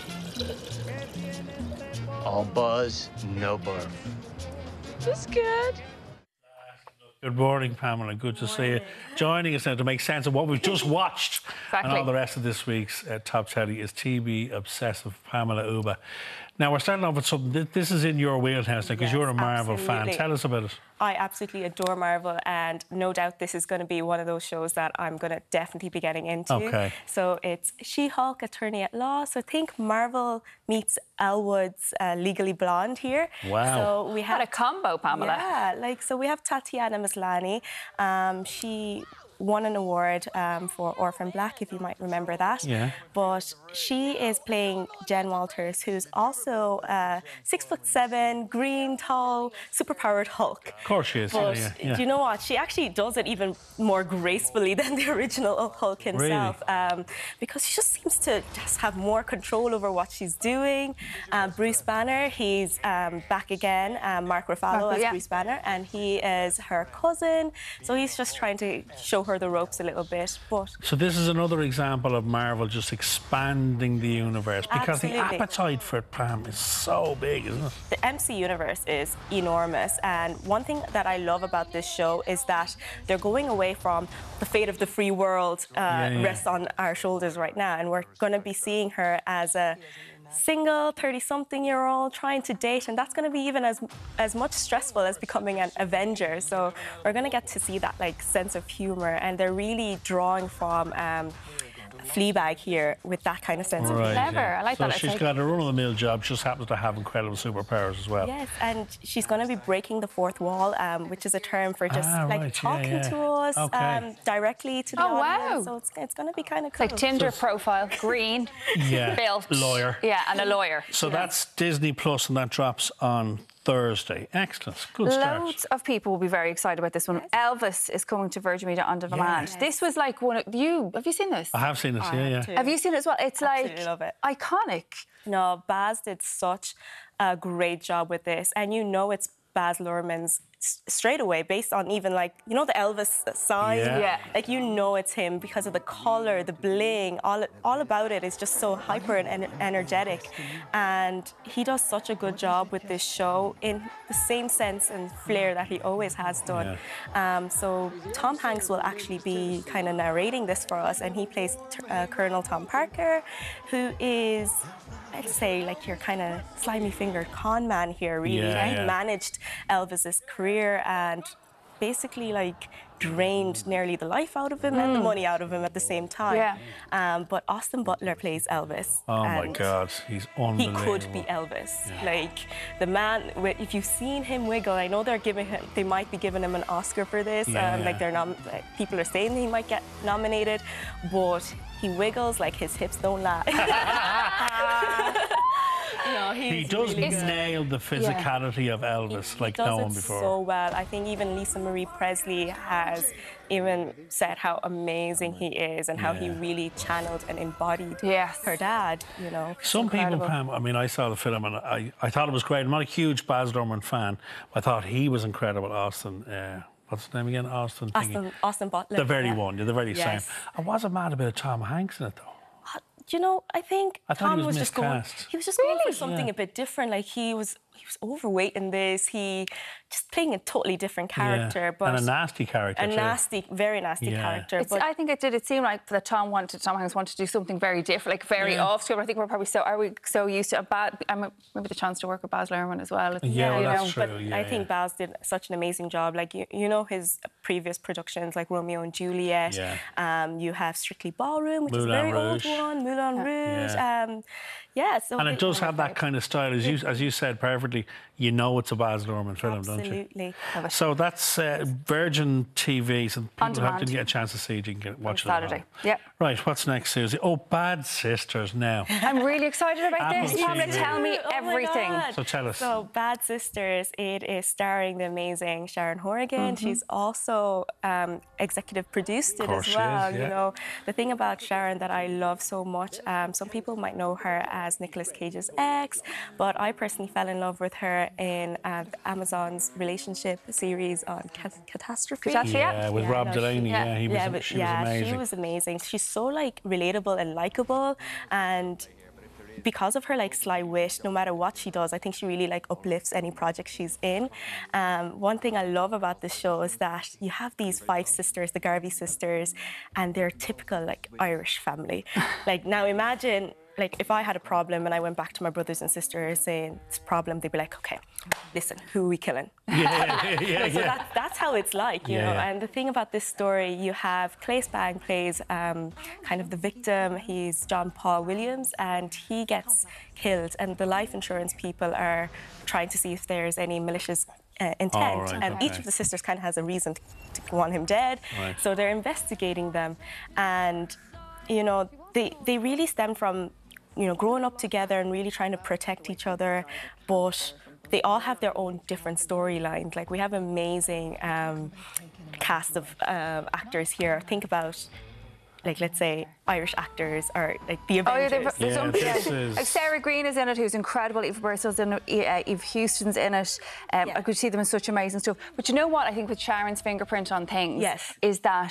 All buzz, no barf. That's good. Good morning, Pamela. Good to see you. Joining us now to make sense of what we've just watched. Exactly. And all the rest of this week's uh, Top Telly is T V obsessive Pamela Uba. Now, we're starting off with something. This is in your wheelhouse because Yes, you're a Marvel absolutely. fan. Tell us about it. I absolutely adore Marvel, and no doubt this is going to be one of those shows that I'm going to definitely be getting into. Okay. So it's She-Hulk, Attorney at Law. So think Marvel meets Elwood's uh, Legally Blonde here. Wow. So we have What a combo, Pamela. Yeah, like so we have Tatiana Maslany. Um, she won an award um, for Orphan Black, if you might remember that. Yeah. But she is playing Jen Walters, who's also uh, six foot seven, green, tall, superpowered Hulk. Of course she is. But yeah, yeah. do you know what? She actually does it even more gracefully than the original Hulk himself, um, because she just seems to just have more control over what she's doing. Uh, Bruce Banner, he's um, back again. Um, Mark Ruffalo Mark, as yeah. Bruce Banner, and he is her cousin. So he's just trying to show her the ropes a little bit. But So this is another example of Marvel just expanding the universe because Absolutely. the appetite for it, Pam, is so big, isn't it? the M C universe is enormous, and one thing that I love about this show is that they're going away from the fate of the free world uh, Yeah, yeah. rests on our shoulders right now, and we're going to be seeing her as a single, thirty-something-year-old trying to date, and that's going to be even as as much stressful as becoming an Avenger. So we're going to get to see that like sense of humour, and they're really drawing from um, Fleabag here with that kind of sense Right, of humour. Clever, yeah. I like so that. It's she's like- got a run-of-the-mill job, just happens to have incredible superpowers as well. Yes, and she's going to be breaking the fourth wall, um, which is a term for just Ah, like right, yeah, talking yeah. to us Okay. um, directly to the Oh, audience. wow. So it's, it's going to be kind of It's cool. like Tinder profile, green, Yeah, built. lawyer. Yeah, and a lawyer. So Yeah. that's Disney Plus, and that drops on Thursday. Excellent. Good start. Loads of people will be very excited about this one. Elvis is coming to Virgin Media on demand. Yes. This was like one of you. Have you seen this? I have seen this, yeah, yeah. Have you seen it as well? It's Absolutely like love it. iconic. No, Baz did such a great job with this, and you know it's Baz Luhrmann's s- straight away, based on even like you know the Elvis sign. Yeah. Yeah. Like you know it's him because of the color, the bling, all all about it is just so hyper and ener- energetic, and he does such a good job with this show in the same sense and flair that he always has done. Um, so Tom Hanks will actually be kind of narrating this for us, and he plays uh, Colonel Tom Parker, who is, I'd say, like your kind of slimy-fingered con man here, really. Yeah, He yeah. managed Elvis's career and basically like drained nearly the life out of him and the money out of him at the same time. Yeah. Um, but Austin Butler plays Elvis. Oh my and God, he's he unbelievable. could be Elvis. Like the man, wi- if you've seen him wiggle, I know they're giving him, they might be giving him an Oscar for this. Yeah, um, yeah. Like they're nom- like, people are saying he might get nominated, but he wiggles like his hips don't lie. No, He he's does really good. nail the physicality of Elvis like does no it one before. so well. I think even Lisa Marie Presley has even said how amazing he is and how he Yeah. really channeled and embodied Yes. her dad, you know. Some incredible. people, Pam, I mean, I saw the film and I, I thought it was great. I'm not a huge Baz Luhrmann fan, but I thought he was incredible, Austin. Uh, what's his name again? Austin. thingy. Austin, Austin Butler. The very yeah. one, yeah, the very Yes. same. I wasn't mad about Tom Hanks in it, though. Do you know, I think I thought he Tom was was, just going. miscast. He was just going for Really? something Yeah. a bit different. Like he was, he was overweight in this. He just playing a totally different character, yeah. but And a nasty character, a too. nasty, very nasty Yeah. character. It's, But I think it did. It seemed like that Tom wanted, Tom Hanks wanted to do something very different, like very Yeah. off script. I think we're probably so are we so used to a bad. I mean, maybe the chance to work with Baz Luhrmann as well. It's- Yeah, well, you that's know, true. But yeah, I think yeah. Baz did such an amazing job. Like you, you know his previous productions, like Romeo and Juliet. Yeah. Um, you have Strictly Ballroom, which is a Moulin very Rouge. old one. Moulin Rouge. Yeah. Um, yeah. So And it does have that kind of style, as you as you said perfectly. You know it's a Baz Luhrmann film, don't you? Absolutely. So that's uh, Virgin T V, so people who demand. didn't get a chance to see it, you can get, watch it On at home. Saturday. Yep. Right, what's next, Susie? Oh, Bad Sisters now. I'm really excited about Apple this. Pamela, T V. tell me Oh my everything. God. So tell us. So Bad Sisters, it is starring the amazing Sharon Horrigan. Mm-hmm. She's also um, executive produced it course as she well. is, yeah. You know, the thing about Sharon that I love so much, um, some people might know her as Nicolas Cage's ex, but I personally fell in love with her in uh, Amazon's relationship series on Cat- Catastrophe. Catastrophe, yeah. Yeah, with Yeah, Rob no, Delaney, she- yeah, he was, yeah, but- she was yeah, amazing. she was amazing. She's so like relatable and likable, and because of her like sly wit, no matter what she does, I think she really like uplifts any project she's in. Um, one thing I love about this show is that you have these five sisters, the Garvey sisters, and they're typical like Irish family. Like now imagine like if I had a problem and I went back to my brothers and sisters saying this problem, they'd be like, okay, listen, who are we killing? Yeah, yeah, yeah. So that, that's how it's like, you Yeah, know. yeah. And the thing about this story, you have Clay Spang plays um, kind of the victim. He's John Paul Williams, and he gets killed. And the life insurance people are trying to see if there's any malicious uh, intent. Oh, right, and okay. each of the sisters kind of has a reason to, to want him dead. Right. So they're investigating them, and you know, they they really stem from, you know, growing up together and really trying to protect each other, but they all have their own different storylines. Like we have amazing um, cast of um, actors here. Think about, like, let's say Irish actors or like the Oh, yeah, Avengers. they've- there's Yeah, some, this yeah. is- Like Sarah Greene is in it, who's incredible. Eva Bristol's in it. Uh, Eve Houston's in it. Um, Yeah. I could see them in such amazing stuff. But you know what? I think with Sharon's fingerprint on things Yes. is that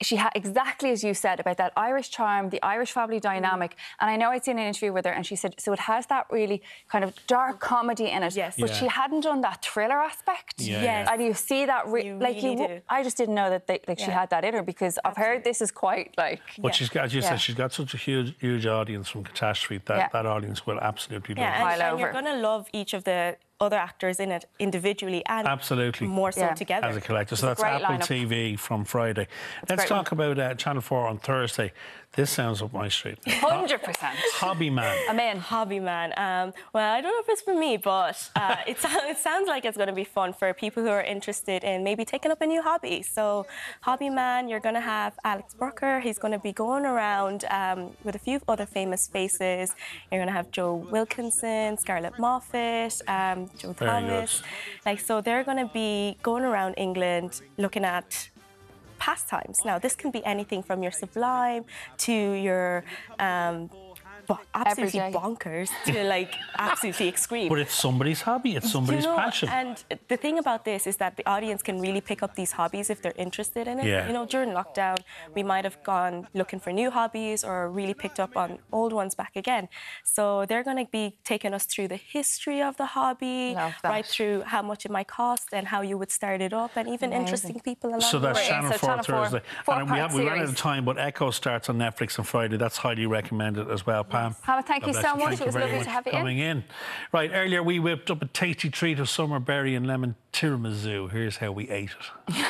she had exactly as you said about that Irish charm, the Irish family dynamic. And I know I'd seen an interview with her and she said, so it has that really kind of dark comedy in it, yes. but Yeah. she hadn't done that thriller aspect. Yeah. Yes. And you see that, re You like really you, do. I just didn't know that they, like Yeah. she had that in her, because I've heard this is quite like. But she's got, as you Yeah. said, she's got such a huge, huge audience from Catastrophe that Yeah. that audience will absolutely love Yeah, it. and, and you're going to love each of the other actors in it individually and Absolutely. more so Yeah. together. As a collector. It's So a that's great Apple lineup. T V from Friday. Let's great talk about uh, Channel four on Thursday. This sounds up my street. one hundred percent. Hobby Man. I'm in. Hobby Man. Um, well, I don't know if it's for me, but uh, it, it sounds like it's going to be fun for people who are interested in maybe taking up a new hobby. So, Hobby Man, you're going to have Alex Brooker. He's going to be going around um, with a few other famous faces. You're going to have Joe Wilkinson, Scarlett Moffat, um, Joe Very Thomas. good. Like, so they're going to be going around England looking at pastimes. Now, this can be anything from your Sublime to your um, bo- absolutely Everyday. bonkers to like absolutely extreme. But it's somebody's hobby. It's somebody's you know, passion. And the thing about this is that the audience can really pick up these hobbies if they're interested in it. Yeah. You know, during lockdown, we might have gone looking for new hobbies or really picked up on old ones back again. So they're going to be taking us through the history of the hobby, Love that. right through how much it might cost and how you would start it up, and even Amazing. interesting people along So the that's way. Channel So four Channel four, Thursday. four And we, part have, we ran out series. of time, but Echo starts on Netflix on Friday. That's highly recommended as well, Pam. Pamela, thank you God so bless much. Thank It was you very lovely much to have for you in. coming in. Right, earlier we whipped up a tasty treat of summer berry and lemon tiramisu. Here's how we ate it.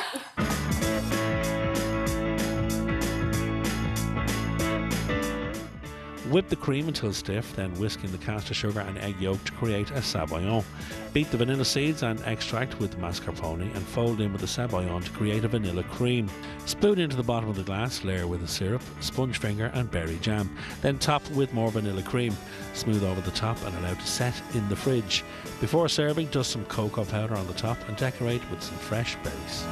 Whip the cream until stiff, then whisk in the caster sugar and egg yolk to create a sabayon. Beat the vanilla seeds and extract with mascarpone and fold in with the sabayon to create a vanilla cream. Spoon into the bottom of the glass, layer with the syrup, sponge finger and berry jam. Then top with more vanilla cream. Smooth over the top and allow to set in the fridge. Before serving, dust some cocoa powder on the top and decorate with some fresh berries.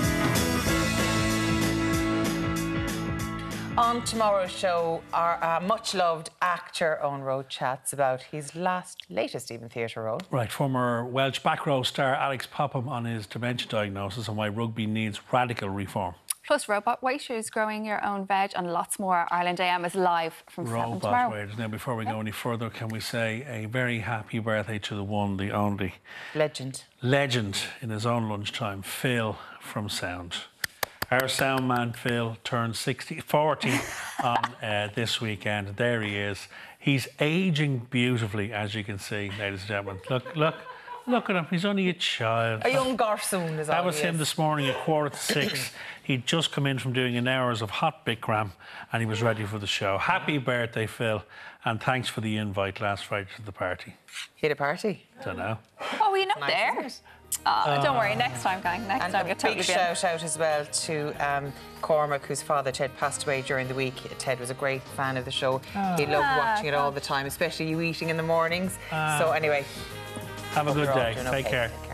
On tomorrow's show, our uh, much-loved actor Owen Rowe chats about his last, latest even theatre role. Right, former Welsh back row star Alex Popham on his dementia diagnosis and why rugby needs radical reform. Plus, robot waiters, growing your own veg, and lots more. Ireland A M is live from seven Robot tomorrow. waiters. Now, before we go any further, can we say a very happy birthday to the one, the only Legend. legend in his own lunchtime, Phil from Sound. Our sound man, Phil, turned sixty, forty on uh, this weekend. There he is. He's ageing beautifully, as you can see, ladies and gentlemen. Look, look, look at him. He's only a child. A young garçon is all That was he him is. this morning at quarter to six. He'd just come in from doing an hours of hot Bikram and he was ready for the show. Happy birthday, Phil, and thanks for the invite last Friday to the party. Hit a party. Don't know. Oh, were you not Nice, there? isn't it? Oh, don't worry, next time, gang. Next And time a you'll totally big be in. shout out as well to um, Cormac, whose father Ted passed away during the week. Ted was a great fan of the show. Oh. He loved Ah, watching it all God. the time, especially you eating in the mornings. Ah. So anyway, Have a hope good you're all day. doing Take okay. care.